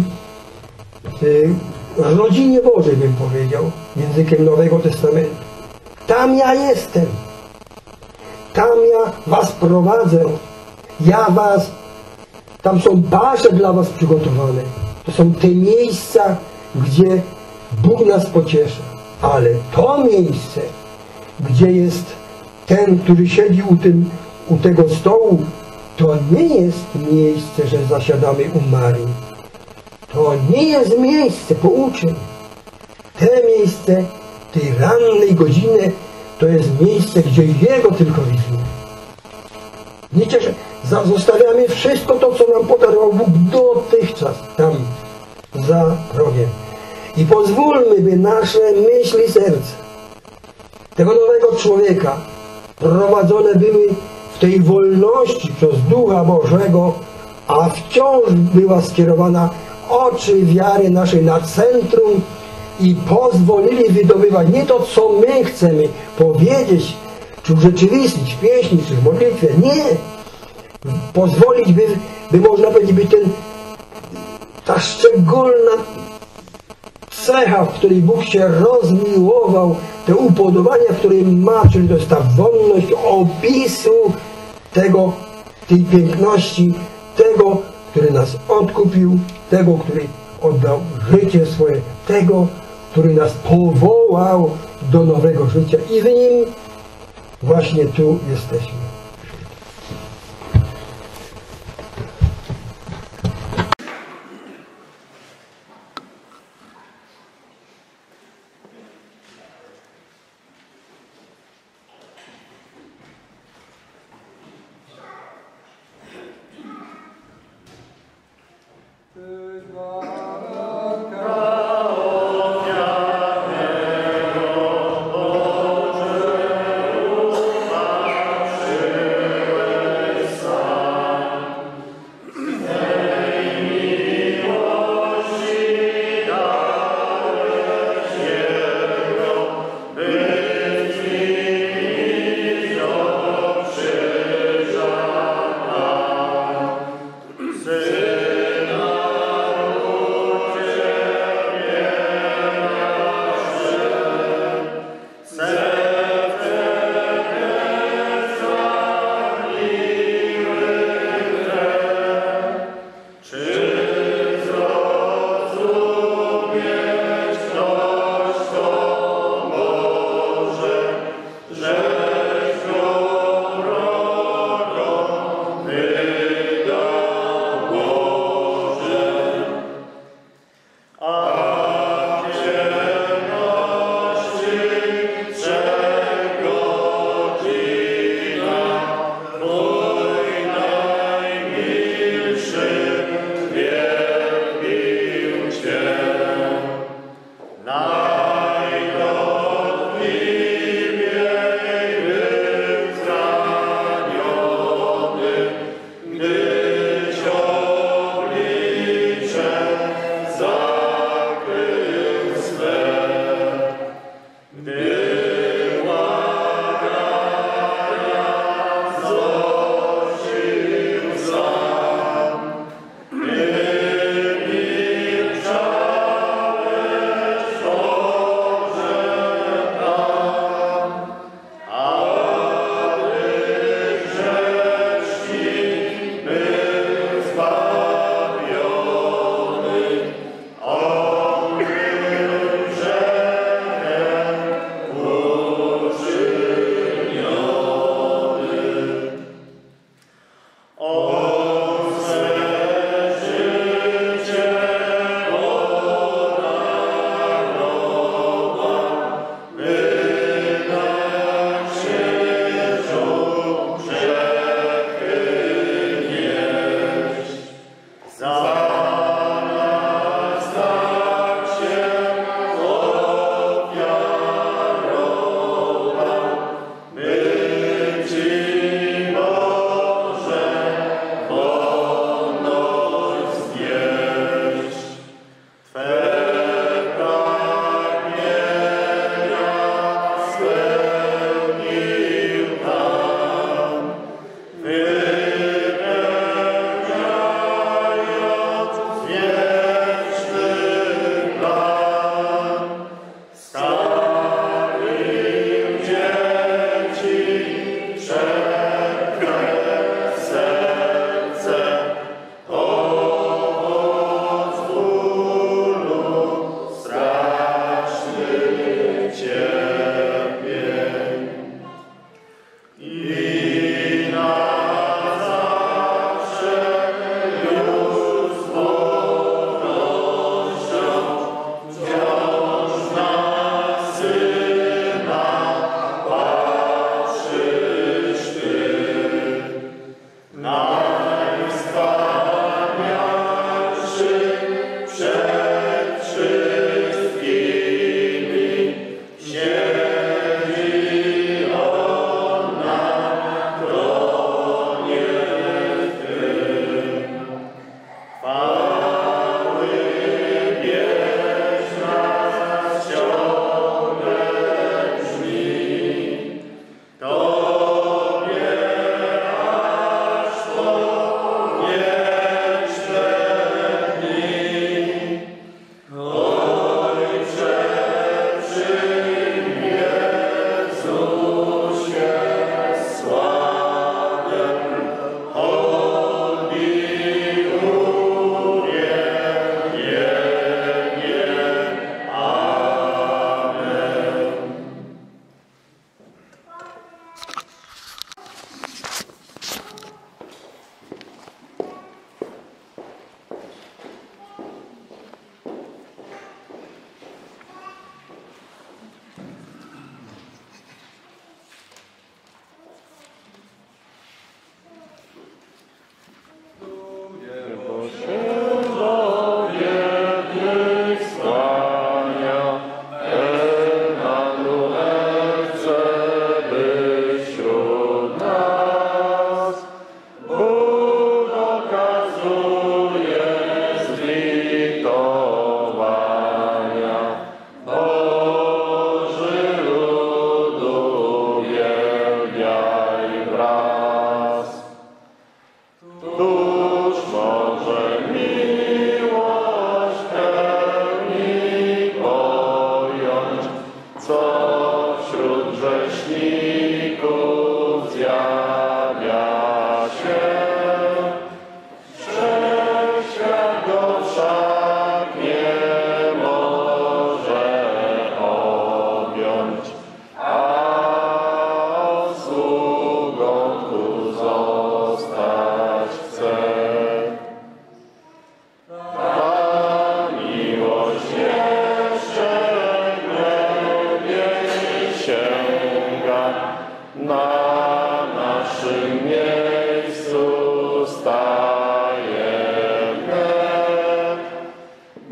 [SPEAKER 1] rodzinie Bożej, bym powiedział, językiem Nowego Testamentu. Tam ja jestem. Tam ja was prowadzę. Ja was, tam są pasze dla was przygotowane. To są te miejsca, gdzie Bóg nas pociesza. Ale to miejsce, gdzie jest ten, który siedzi u tego stołu, to nie jest miejsce, że zasiadamy u Marii. To nie jest miejsce pouczeń. Te miejsce tej rannej godziny to jest miejsce, gdzie Jego tylko widzimy. Wiecie, że zostawiamy wszystko to, co nam podarował Bóg dotychczas tam za rogiem. I pozwólmy, by nasze myśli serca tego nowego człowieka prowadzone były w tej wolności przez Ducha Bożego, a wciąż była skierowana oczy wiary naszej na centrum i pozwolili wydobywać nie to, co my chcemy powiedzieć, czy urzeczywistnić w pieśni, czy w modlitwie. Nie! Pozwolić, by można powiedzieć, by ta szczególna cecha, w której Bóg się rozmiłował, te upodobania, w którym ma, czyli to jest ta wolność opisu tej piękności, tego, który nas odkupił, tego, który oddał życie swoje, tego, który nas powołał do nowego życia i w nim właśnie tu jesteśmy.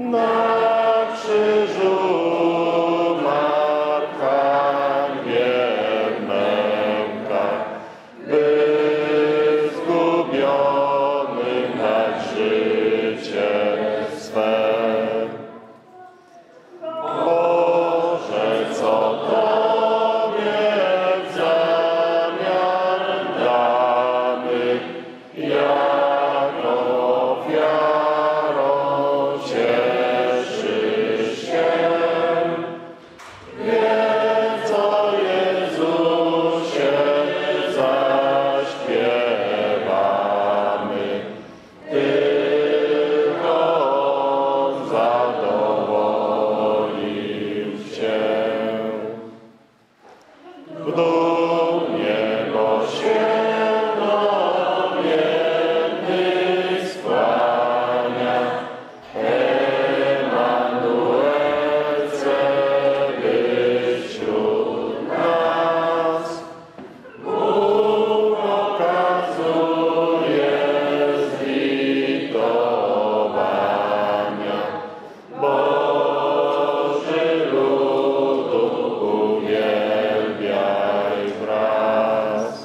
[SPEAKER 2] Na krzyżu matka nie męka, by zgubionym dać życie swe. Boże, co Tobie w zamian damy, jako ofiarą cieszysz się. Więc o Jezusie zaśpiewamy, tylko On zadowolił się. W dumie Go się biedny skłania, Emanuel chce być wśród nas. Bóg okazuje zlitowania, Boży ludu uwielbiaj wraz.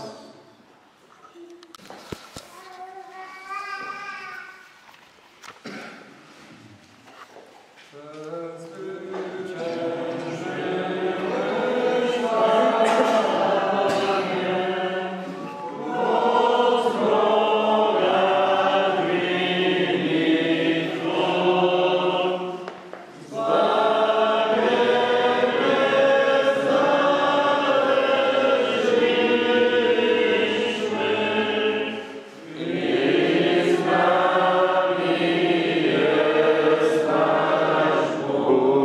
[SPEAKER 2] Bóg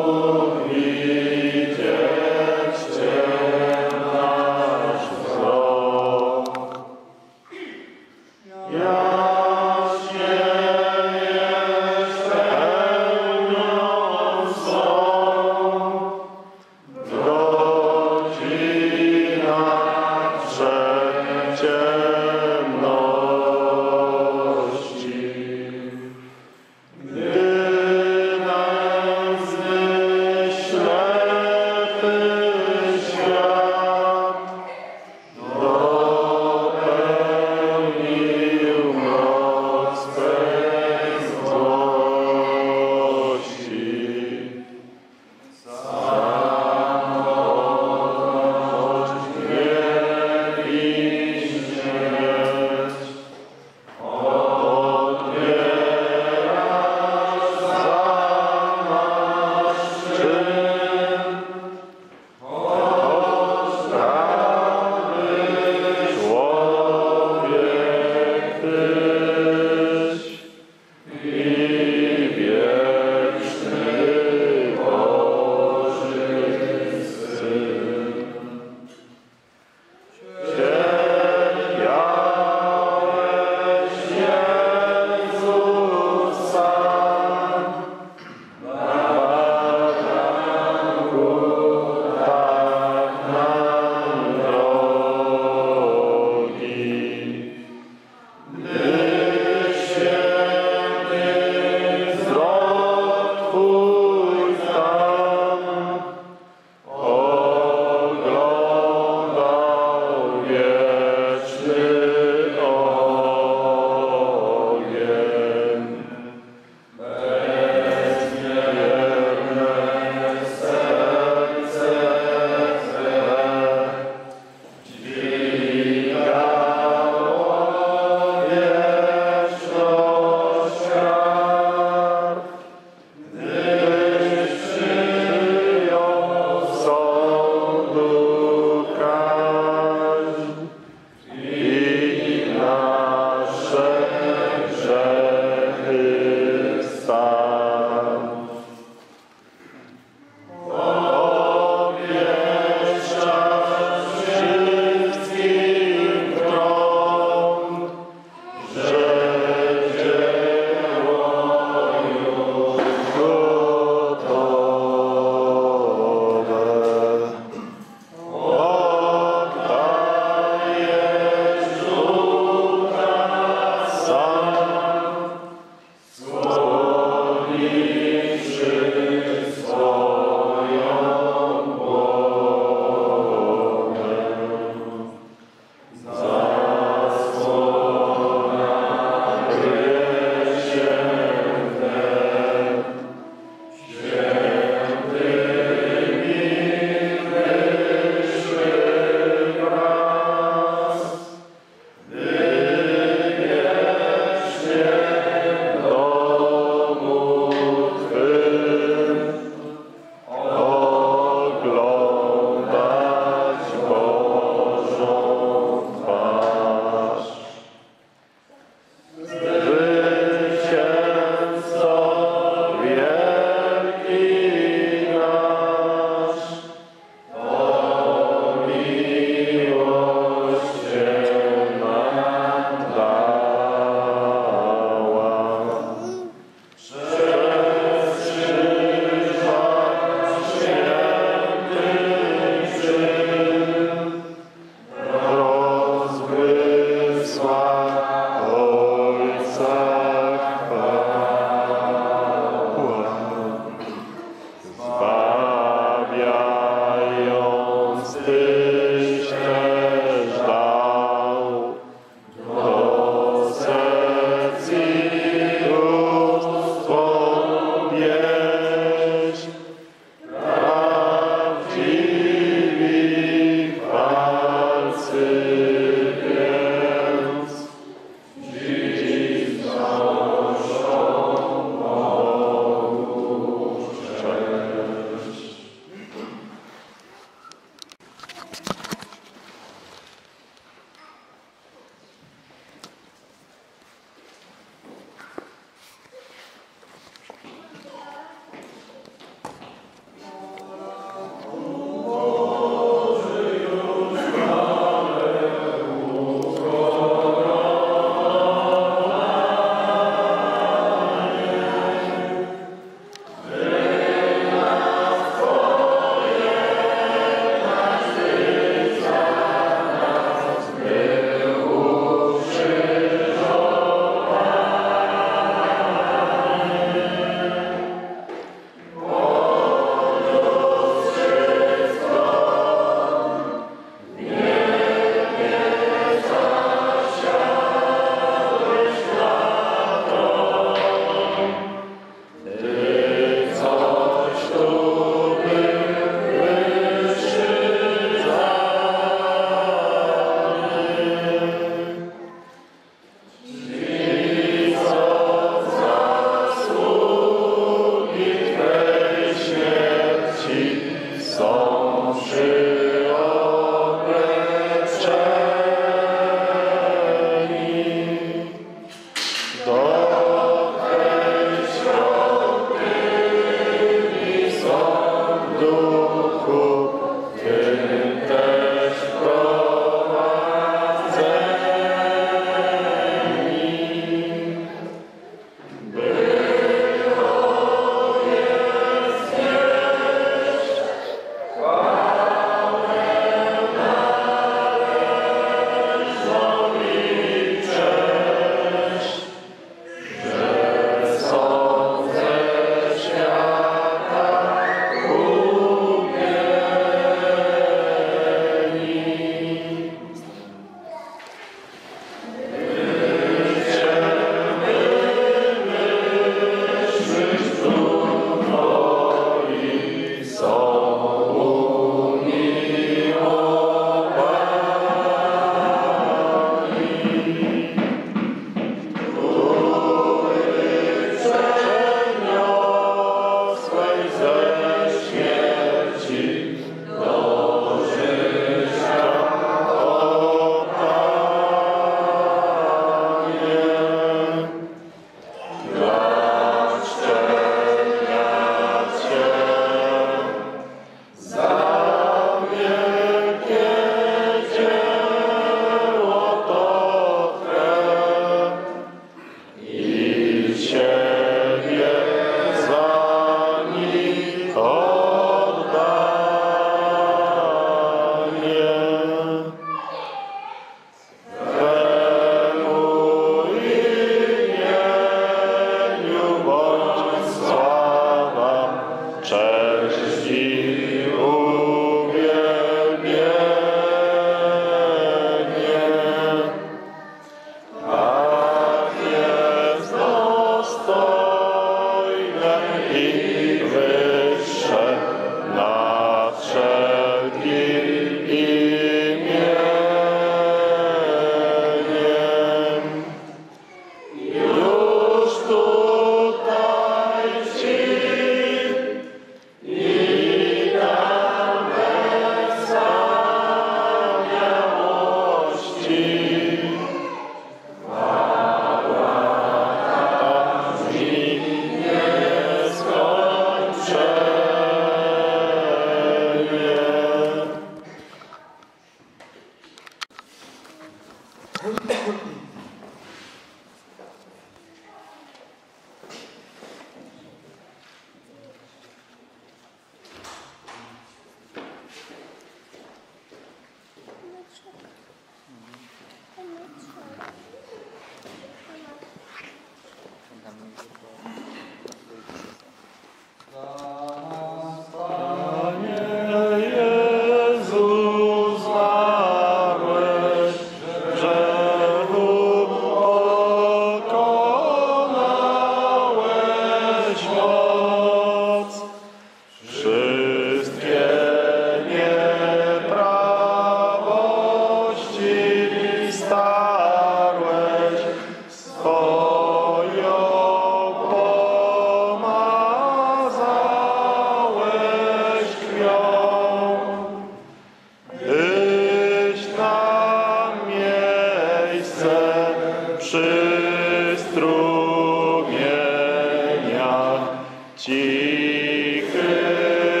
[SPEAKER 2] Cichy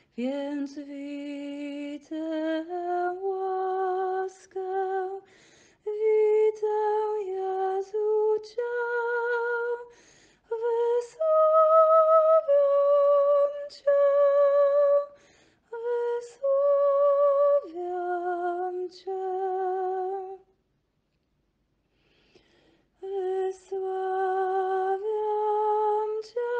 [SPEAKER 3] Więc widzę łaskę, widzę Jezu Cię, wysławiam Cię, wysławiam Cię. Wysławiam Cię,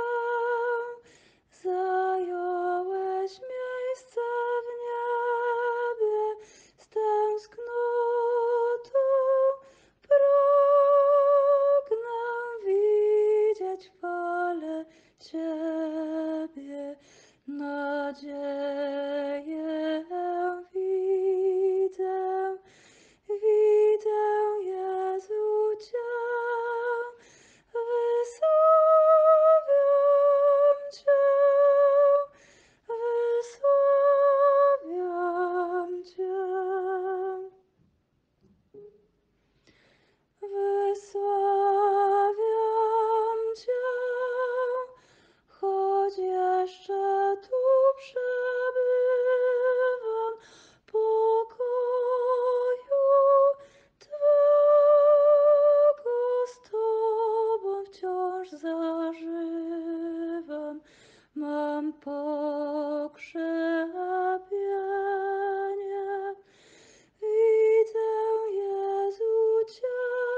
[SPEAKER 3] zająłeś miejsce w niebie, z tęsknotą pragnę widzieć w chwale Ciebie, nadzieję widzę. Widzę Jezu Cię, wysławiam Cię, wysławiam Cię. Wysławiam Cię, choć jeszcze tu przebywam, pokoju Twego z Tobą wciąż zażywam. Mam pokrzepienie, widzę Jezu Cię,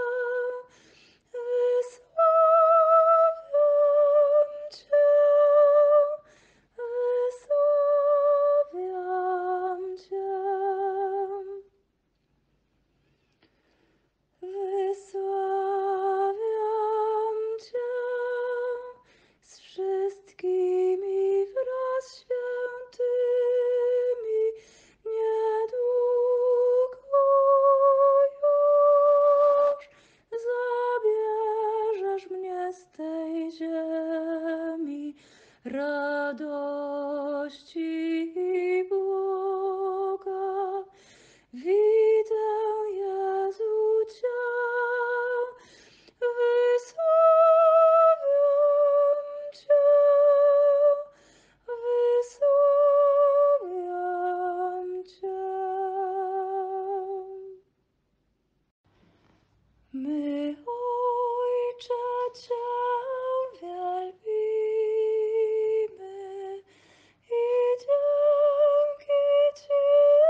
[SPEAKER 3] wysławiam Cię, wysławiam Cię. Wysławiam Cię z wszystkimi wraz świętymi, niedługo już zabierzesz mnie z tej ziemi radości Boga. Widzę Jezu Cię, wysławiam Cię, wysławiam Cię. My, Ojcze, Cię wielbimy i dzięki Ci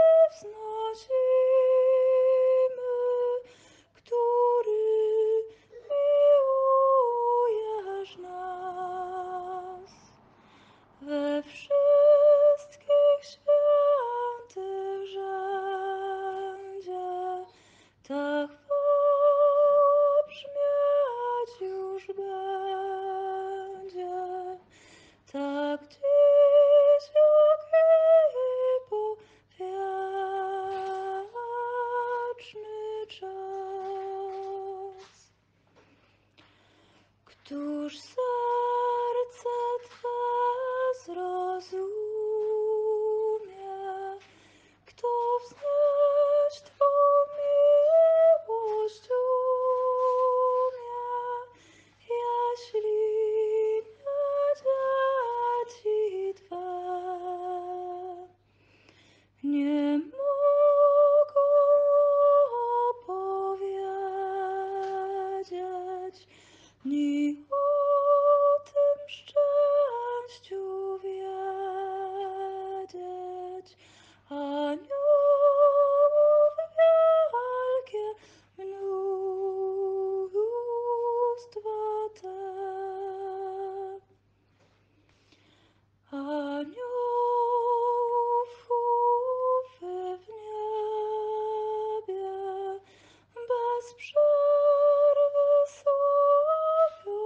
[SPEAKER 3] wznosimy, który miłujesz nas. We wszystkich świętych rzędzie ta chwała brzmieć już będzie, tak dziś jak i po wieczny czas. Któż serce Twe zrozumie, kto wznieść Twą miłość umie, jeśli nie dzieci Twe nie mogą opowiedzieć ni o tym szczęściu wiedzieć, aniołów wielkie mnóstwo te. Aniołów chóry w niebie bez przerwy sławią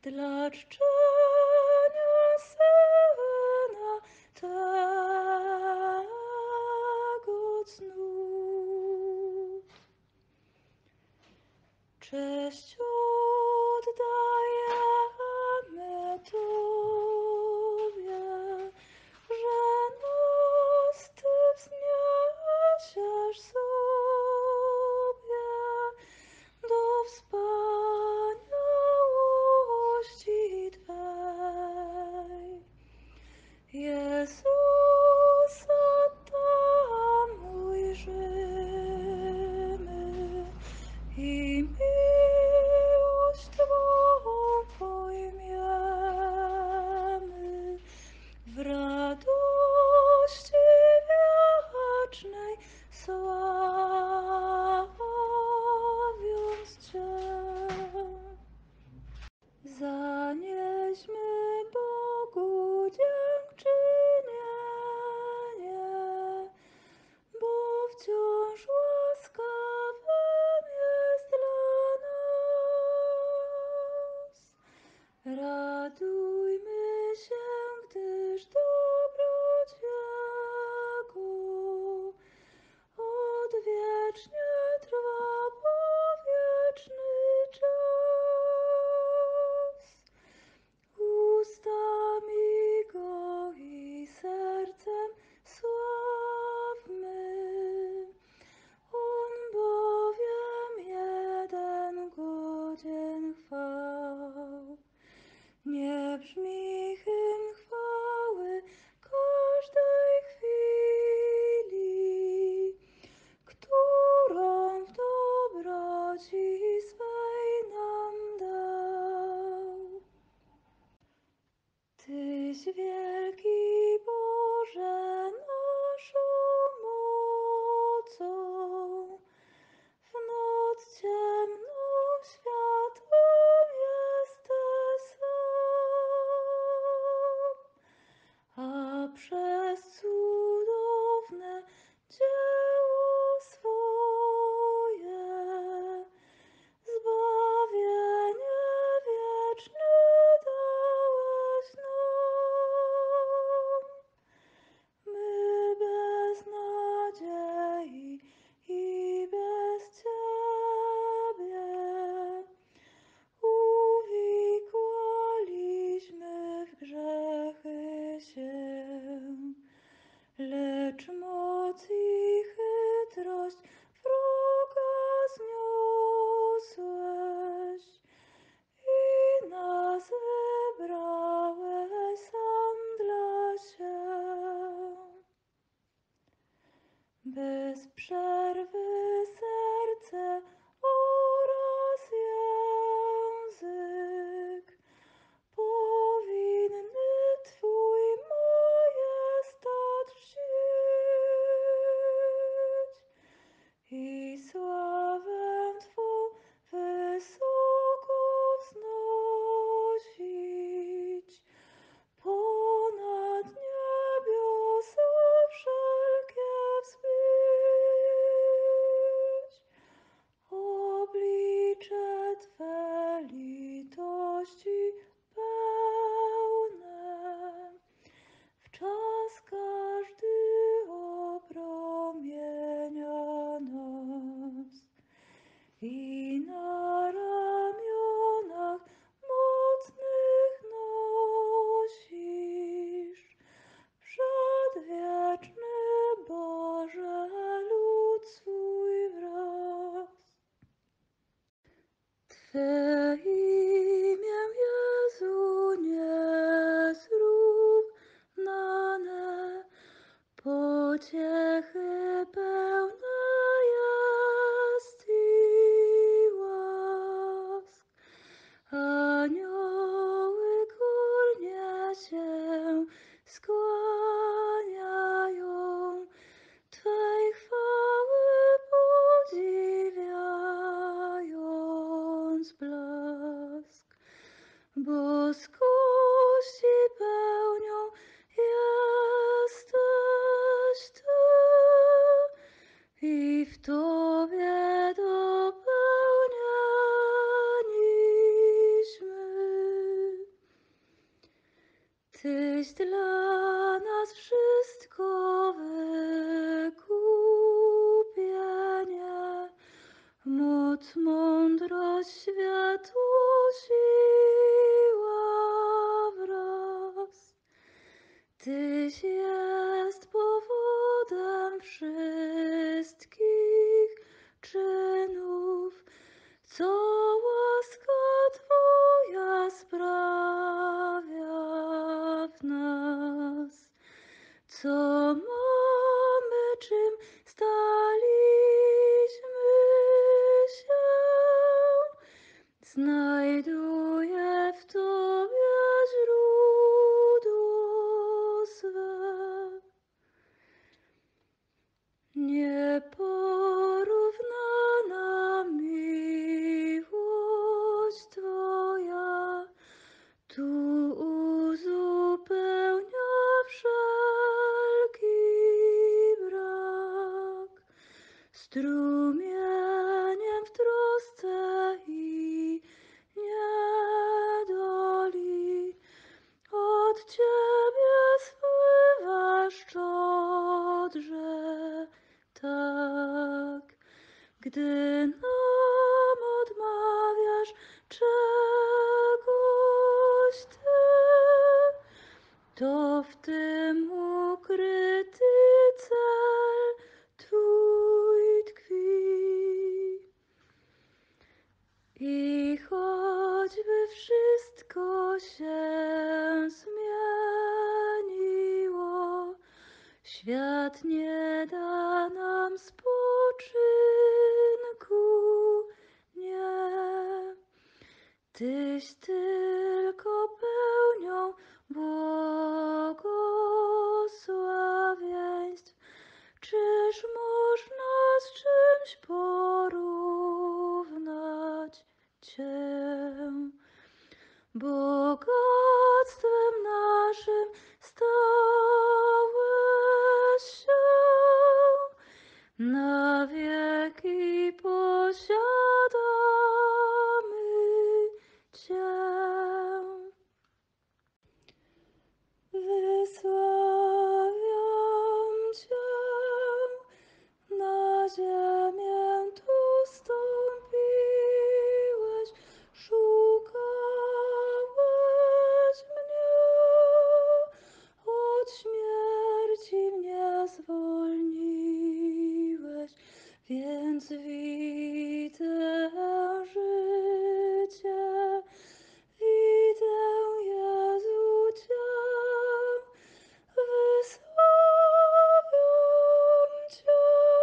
[SPEAKER 3] dla czczenia Syna tego cnu. Cześć oddajemy Tobie, że nas Ty wzniesiesz sobie do wspaniałości Twej. Jezusa tam ujrzymy i miłość Twą pojmiemy w radości wiecznej, sławiąc Cię. Zanieśmy Bogu dziękczynienie, bo wciąż łaskawym jest dla nas. Radujmy się, gdyż dobroć Jego odwiecznie trwa po wieczny czas. Ustami Go i sercem sławmy, On bowiem jeden godzien chwał. Nie brzmi hymn chwały każdej chwili, którą w dobroci swej nam dał. Tyś wielki Boże naszą mocą, w noc ciemną światłem jesteś sam, a przez cudowne dzieło swoje zbawienie wieczne dałeś nam. My bez nadziei i bez Ciebie uwikłaliśmy w grzechy się, lecz moc i chytrość wroga zniosłeś i nas wybrałeś sam dla się. Bez przerwy serce oraz język powinny Twój majestat czcić i sławę Twą wysoko wznosić ponad niebiosa wszelkie wzbić. Oblicze Twe litości pełne, w czas każdy opromienia nas i na ramionach mocnych nosisz przedwieczny Boże lud swój wraz. Twe imię, Jezu, niezrównane, pociechy pełne jest i łask. Anioły górnie się skłaniają, Twej chwały podziwiając blask. Boskości pełnią jesteś Ty i w Tobie dopełnialiśmy. Tyś dla nas wszystko wykupienie, moc, mądrość, światło, siła wraz. Tyś jest powodem wszystkich czynów, co łaska Twoja sprawia w nas. Co mamy, czym staliśmy się, znajduje w Tobie źródło swe. Nieporównana miłość Twoja tu uzupełnia wszelki brak. Strumieniem w trosce i niedoli od Ciebie spływa szczodrze tak. Gdy nam odmawiasz czegoś Ty, to w tym ukryty cel Twój tkwi. I choćby wszystko się zmieniło, świat nie da nam spoczynku, nie. Tyś tylko pełnią błogosławieństw. Czyż można z czymś porównać Cię? Bogactwem naszym stałeś się, na wieki posiadamy Cię. Wysławiam Cię, na ziemię tu stąpiłeś, szukałeś mnie, od śmierci mnie zwolniłeś, więc widzę życie, widzę Jezu Cię. Wysławiam Cię,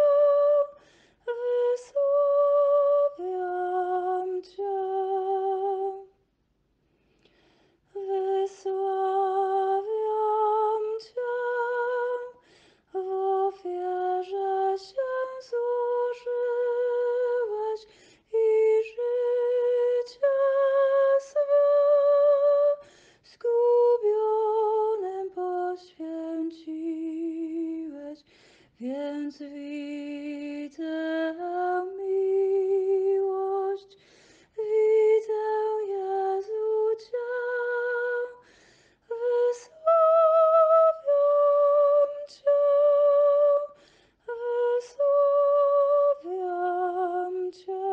[SPEAKER 3] wysławiam Cię, wysławiam Cię, w ofierze się złożyłeś i życie swe zgubionym poświęciłeś, więc widzę miłość, widzę Jezu Cię. Wysławiam Cię, wysławiam Cię.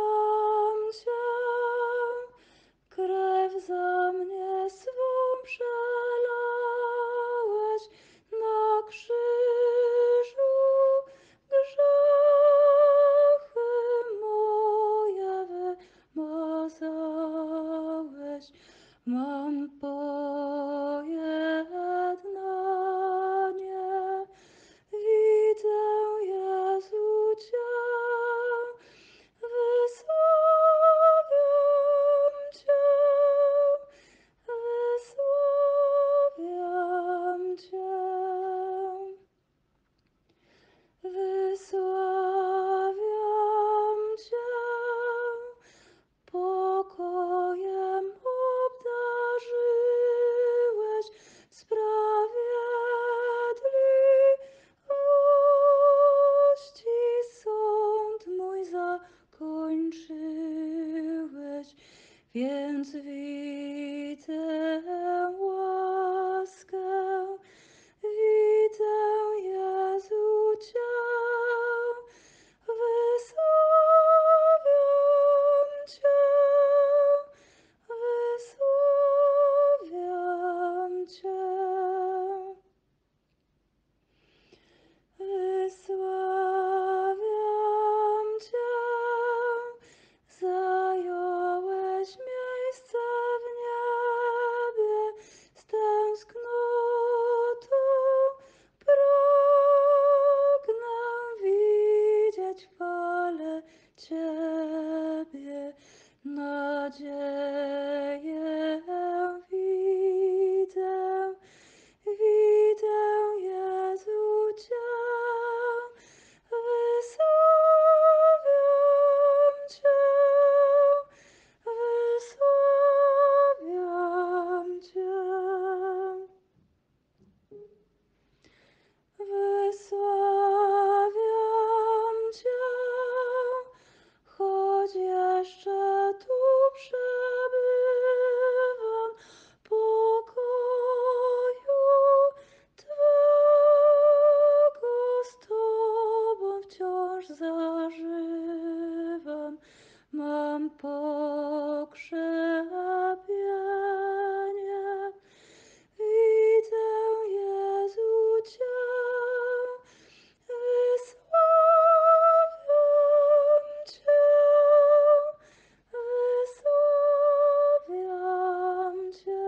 [SPEAKER 3] Wysławiam Cię, krew za mnie swą Więc widzę łaskę, widzę Jezu Cię, wysławiam Cię, wysławiam Cię. Wysławiam Cię, zająłeś miejsce w niebie, z tęsknotą pragnę widzieć w chwale Ciebie, nadzieję widzę. Widzę Jezu Cię, wysławiam Cię, wysławiam Cię. Wysławiam Cię, choć jeszcze tu przebywam, pokoju Twego z Tobą wciąż zażywam. Mam pokrzepienie, widzę Jezu Cię, wysławiam Cię, wysławiam Cię.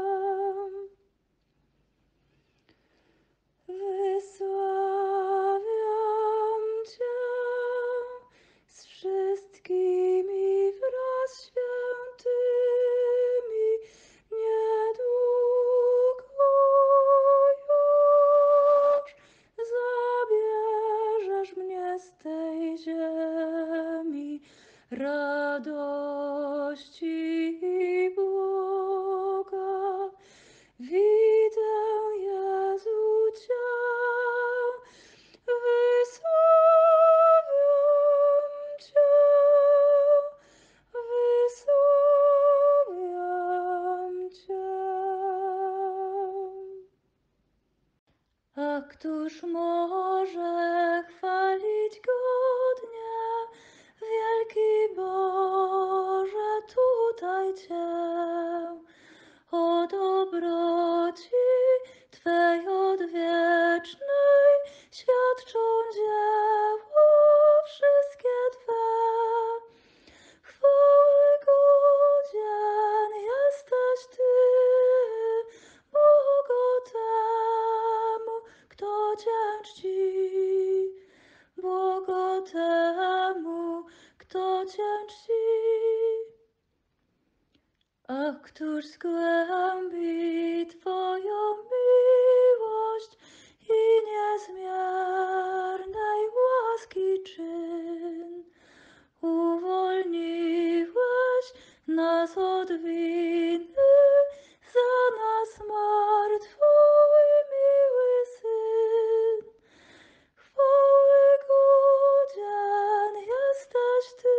[SPEAKER 3] Wysławiam Cię z wszystkimi wraz świętymi, niedługo już zabierzesz mnie z tej ziemi radości Boga. Widzę Jezu Cię, wysławiam Cię, wysławiam Cię. A któż może chwalić godnie, wielki Boże, tutaj Cię? O dobroci Twej odwiecznej świadczą dzieła wszystkie Twe. Chwały godzien jesteś Ty, Bogu temu, kto Cię czci. Bogu temu, kto Cię czci. A któż zgłębi Twoją miłość i niezmiernej łaski czyn? Uwolniłeś nas od winy, za nas zmarł Twój miły Syn. Chwały godzien jesteś Ty,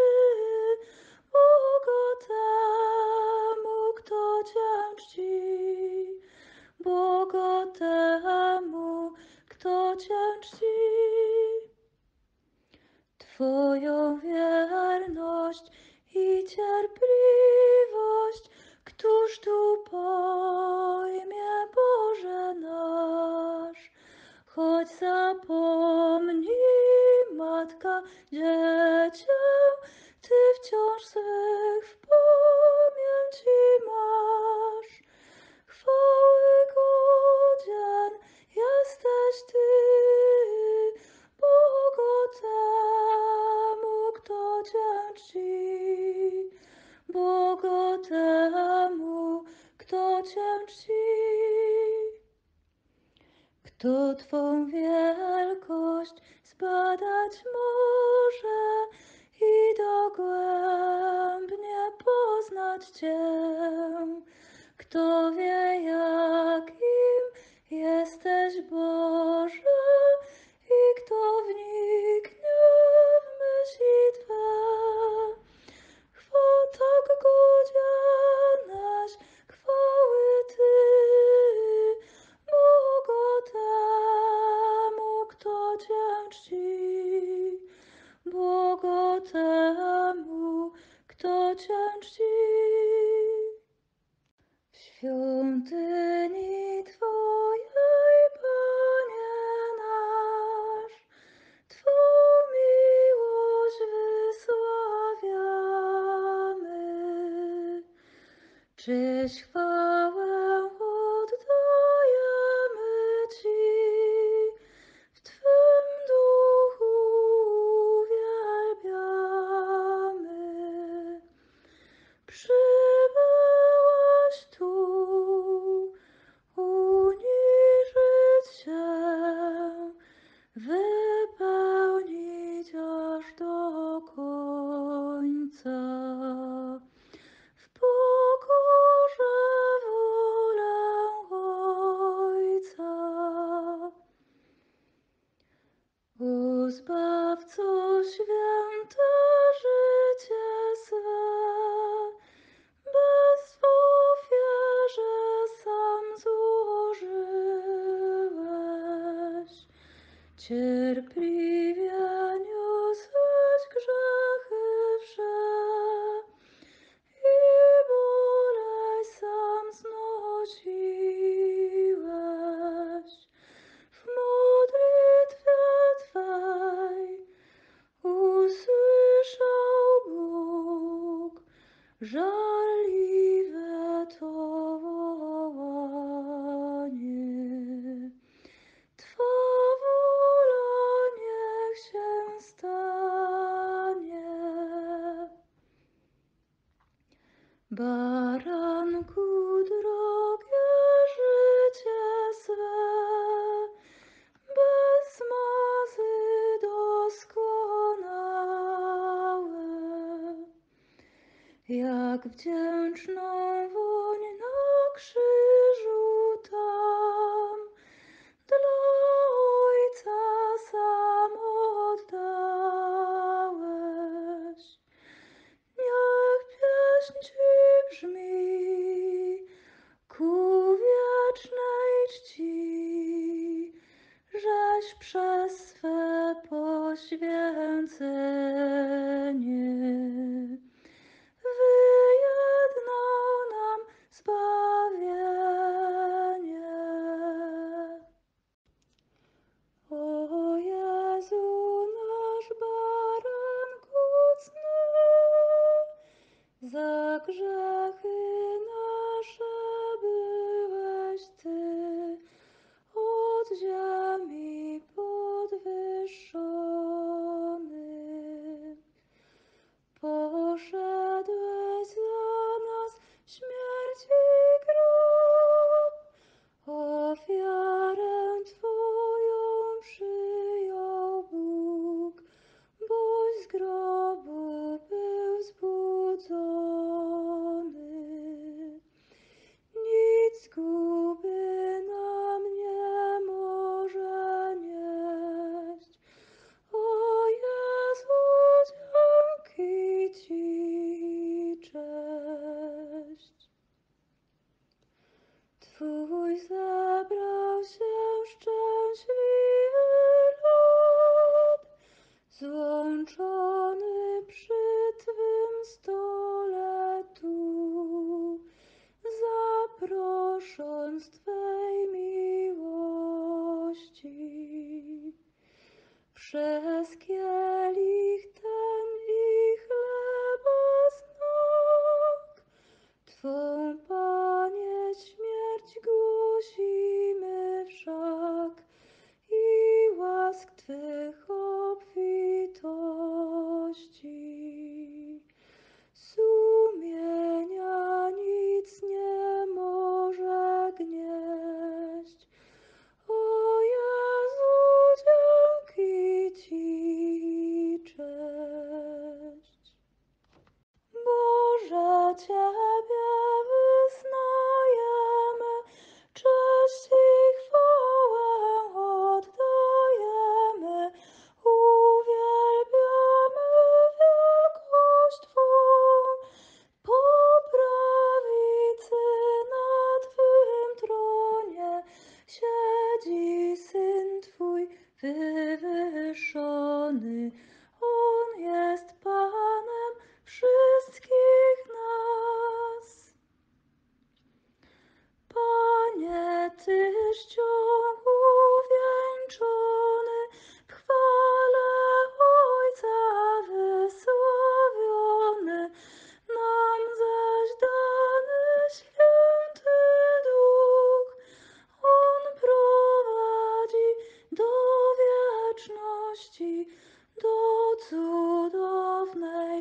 [SPEAKER 3] Bogu temu, kto Cię czci. Bogu temu, kto Cię czci. Twoją wierność i cierpliwość, któż tu pojmie, Boże nasz? Choć zapomni matka dziecię, Ty wciąż swych w pamięci masz. Chwały godzien jesteś Ty, Bogu temu, kto Cię czci. Bogu temu, kto Cię czci. Kto Twą wielkość zbadać może i dogłębnie poznać Cię? Kto wie, jakim jesteś, Boże, i kto wniknie w myśli Twe? Tak godzien Cię czci. W świątyni Twojej, Panie nasz, Twą miłość wysławiamy. Czyś chwałę oddajemy Ci, w Twym duchu uwielbiamy. Przybyłeś tu uniżyć się, wypełnić aż do końca. W pokorze wolę Ojca. O Zbawco święte życie swe, bez w ofierze sam złożyłeś. Cierpliwie niosłeś grzechy wsze i bolej sam znosiłeś. W modlitwie Twej usłyszał Bóg żarliwe to wołanie. Twa wola niech się stanie. Baranku drogie życie swe, bez mazy doskonałe, jak wdzięczną woń na krzyżu tam, dla Ojca sam oddałeś. Niech pieśń Ci brzmi ku wiecznej czci, żeś przez swe poświęcenie wyjednał nam zbawienie.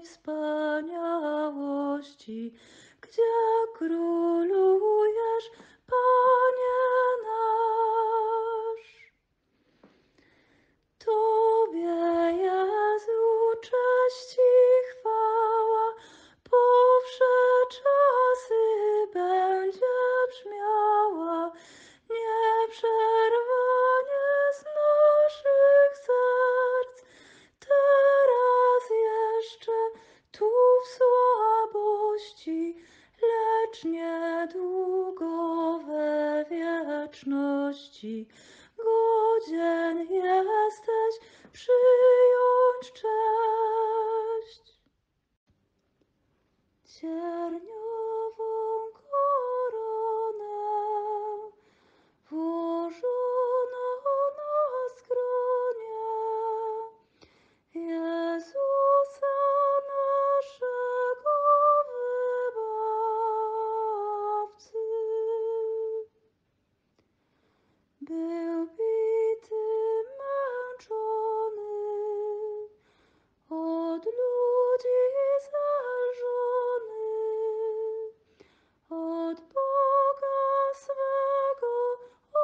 [SPEAKER 3] wspaniałości, gdzie królujesz, Panie nasz. Tobie, Jezu, cześć i chwała, po wsze czasy będzie brzmiała, nieprzerwanie z naszych serc. Teraz jeszcze tu w słabości, lecz niedługo we wieczności godzien jesteś przyjąć cześć. Cierniową koronę włożono na skronie Jezusa naszego wybawcy. Był bity, męczony, od ludzi zelżony, od Boga swego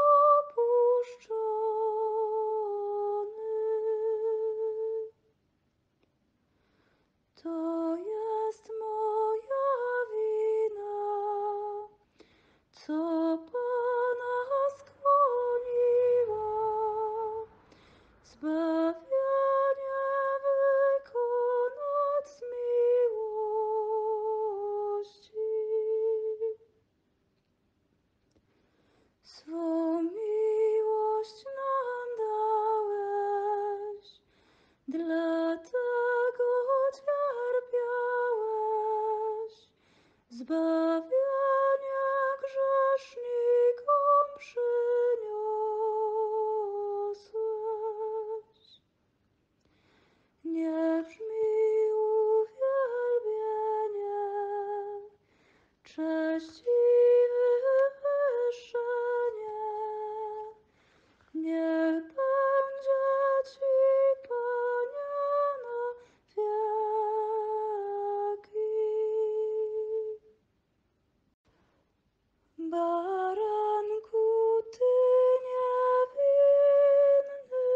[SPEAKER 3] opuszczony. To jest moja wina, co Pana skłoniła, zbawienie wykonać z miłości. Swą miłość nam dałeś, dlatego cierpiałeś, zbawienie grzesznikom przyniosłeś. Nie brzmi uwielbienie, cześć i wywyższenie, niech będzie Ci, Panie, na wieki. Baranku Ty niewinny,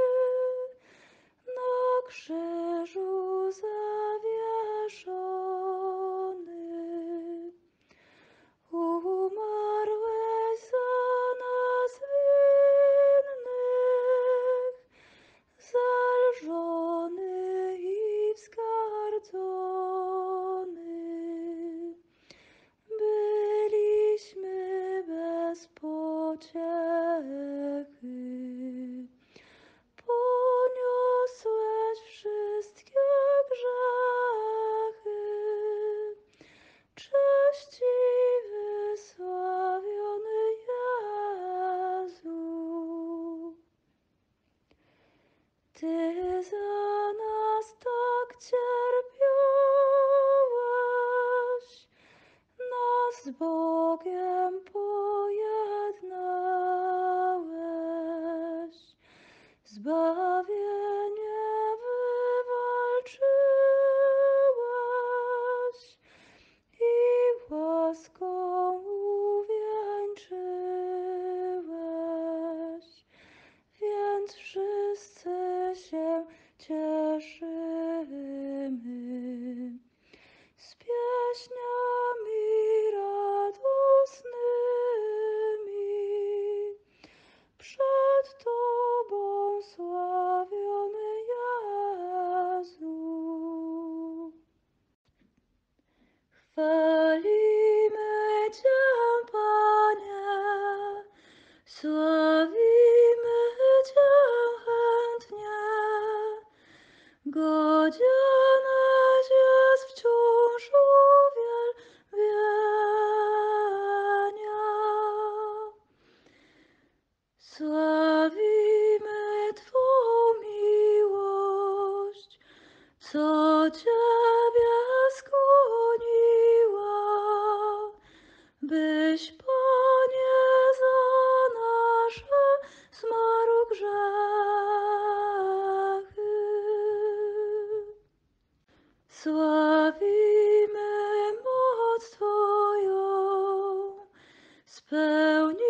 [SPEAKER 3] na krzyżu zawieszony, umarłeś za nas winnych, zelżony i wzgardzony. Byliśmy bez pociechy, poniosłeś wszystkie grzechy. Cześć i wysławiony Jezu. Ty za nas tak cierpiałeś, nas z Bogiem pojednałeś, zbawienie wywalczyłeś i łaską uwieńczyłeś, więc wszyscy się cieszymy z pieśniami radosnymi. Przed Tobą sławiony Jezu. Chwalimy Cię, Panie, sławimy Cię chętnie. Godzieneś jest wciąż uwielbienia. Sławimy Twą miłość, co Ciebie skłoniła, byś, Panie, za nasze zmarł grzechy. Sławimy moc Twoją, spełniłeś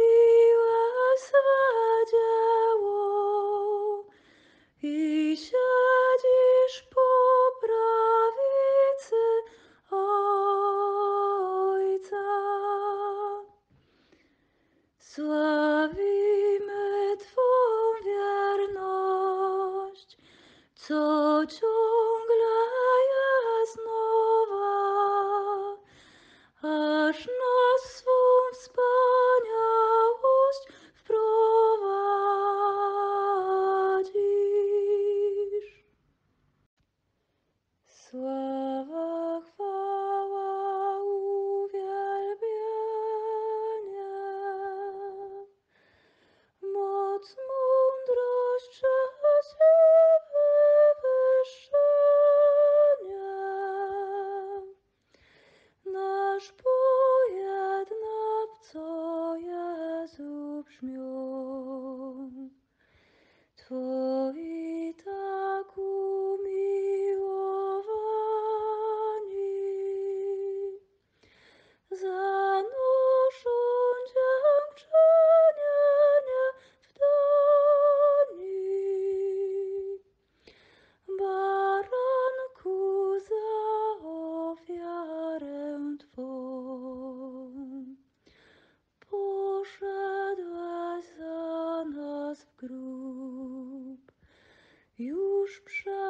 [SPEAKER 3] swe dzieło i siedzisz po prawicy Ojca. Sławimy Twą wierność, co ciągle jest nowa, aż nas swą wspaniałość wprowadzisz. Sława, chwała, uwielbienie, moc, mądrość, cześć i wywyższenie. Nasz pojednawco Jezu brzmią, Twoi tak umiłowani, zanoszą dziękczynienie w dani. Baranku, za ofiarę Twą poszedłeś za nas w grób, już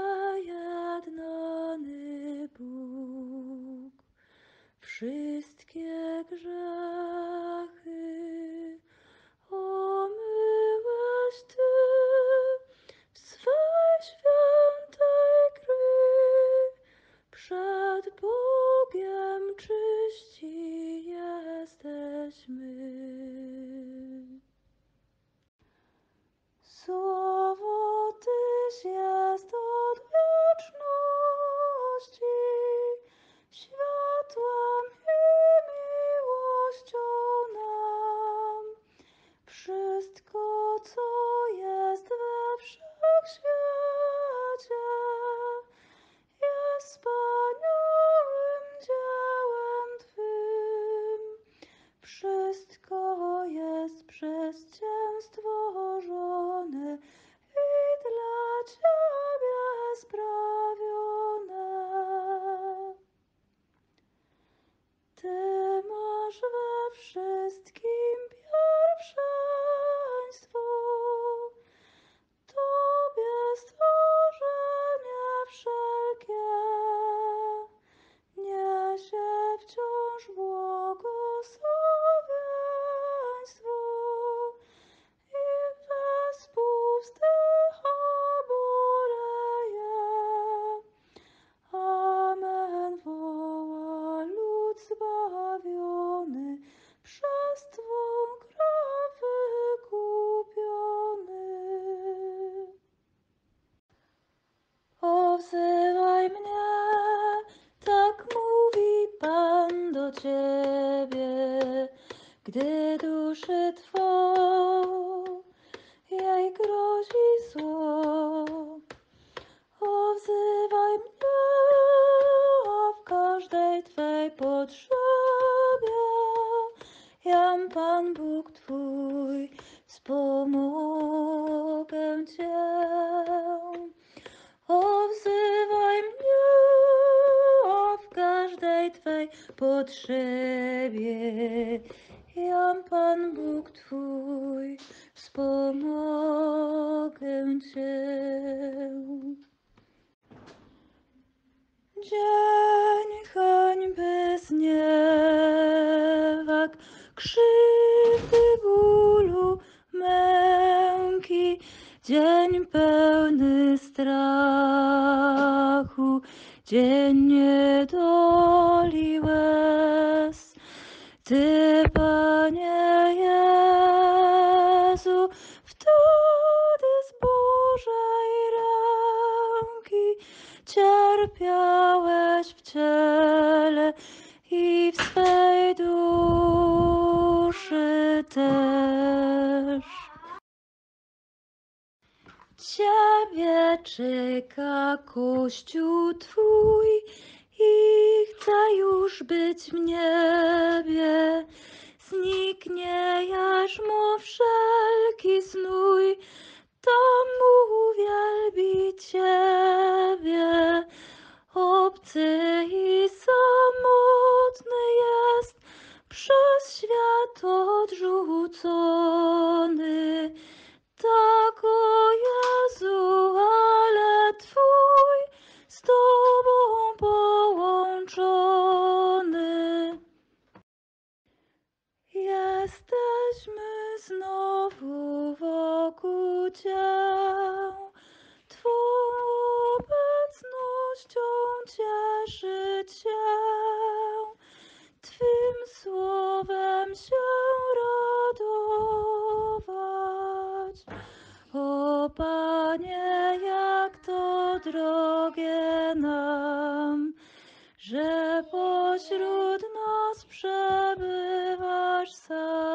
[SPEAKER 3] przejednany Bóg wszystkie grzechy omyłeś Ty w swej świętej krwi. Przed Bogiem czyści jesteśmy. Słowo Tyś jest od wieczności, światłem i miłością nam. Wszystko, co jest we wszechświecie, jest wspaniałym dziełem Twym. Wszystko jest przez Cię stworzone i dla Ciebie sprawione. Ty masz we wszystkim pierwszeństwo, Tobie stworzenie wszelkie niesie wciąż błogosławieństwo i wespół wzdycha boleje. Amen, woła lud zbawiony, przez Twą krew wykupiony. O, wzywaj mnie, tak mówi Pan do Ciebie, gdy duszy Twą jej grozi zło. O, wzywaj mnie, a w każdej Twej potrzebie jam Pan Bóg Twój, wspomogę Cię. O, wzywaj mnie, a w każdej Twej potrzebie jam Pan Bóg Twój, wspomogę Cię. Dzień hańby, zniewag, krzywdy, bólu, męki, dzień pełny strachu, dzień niedoli łez. Ty, Panie Jezu, wtedy z Bożej ręki cierpiałeś w ciele i w swej duszy też. Ciebie czeka Kościół Twój i chce już być w niebie. Zniknie jarzmo wszelki znój, to mu wielbi Ciebie. Obcy i samotny jest, przez świat odrzucony. Tak, o Jezu, ale Twój z Tobą połączony. Jesteśmy znowu wokół Cię, Twą obecnością cieszyć się, Twym słowem się radować. O Panie, jak to drogie nam, że pośród nas przebywasz sam.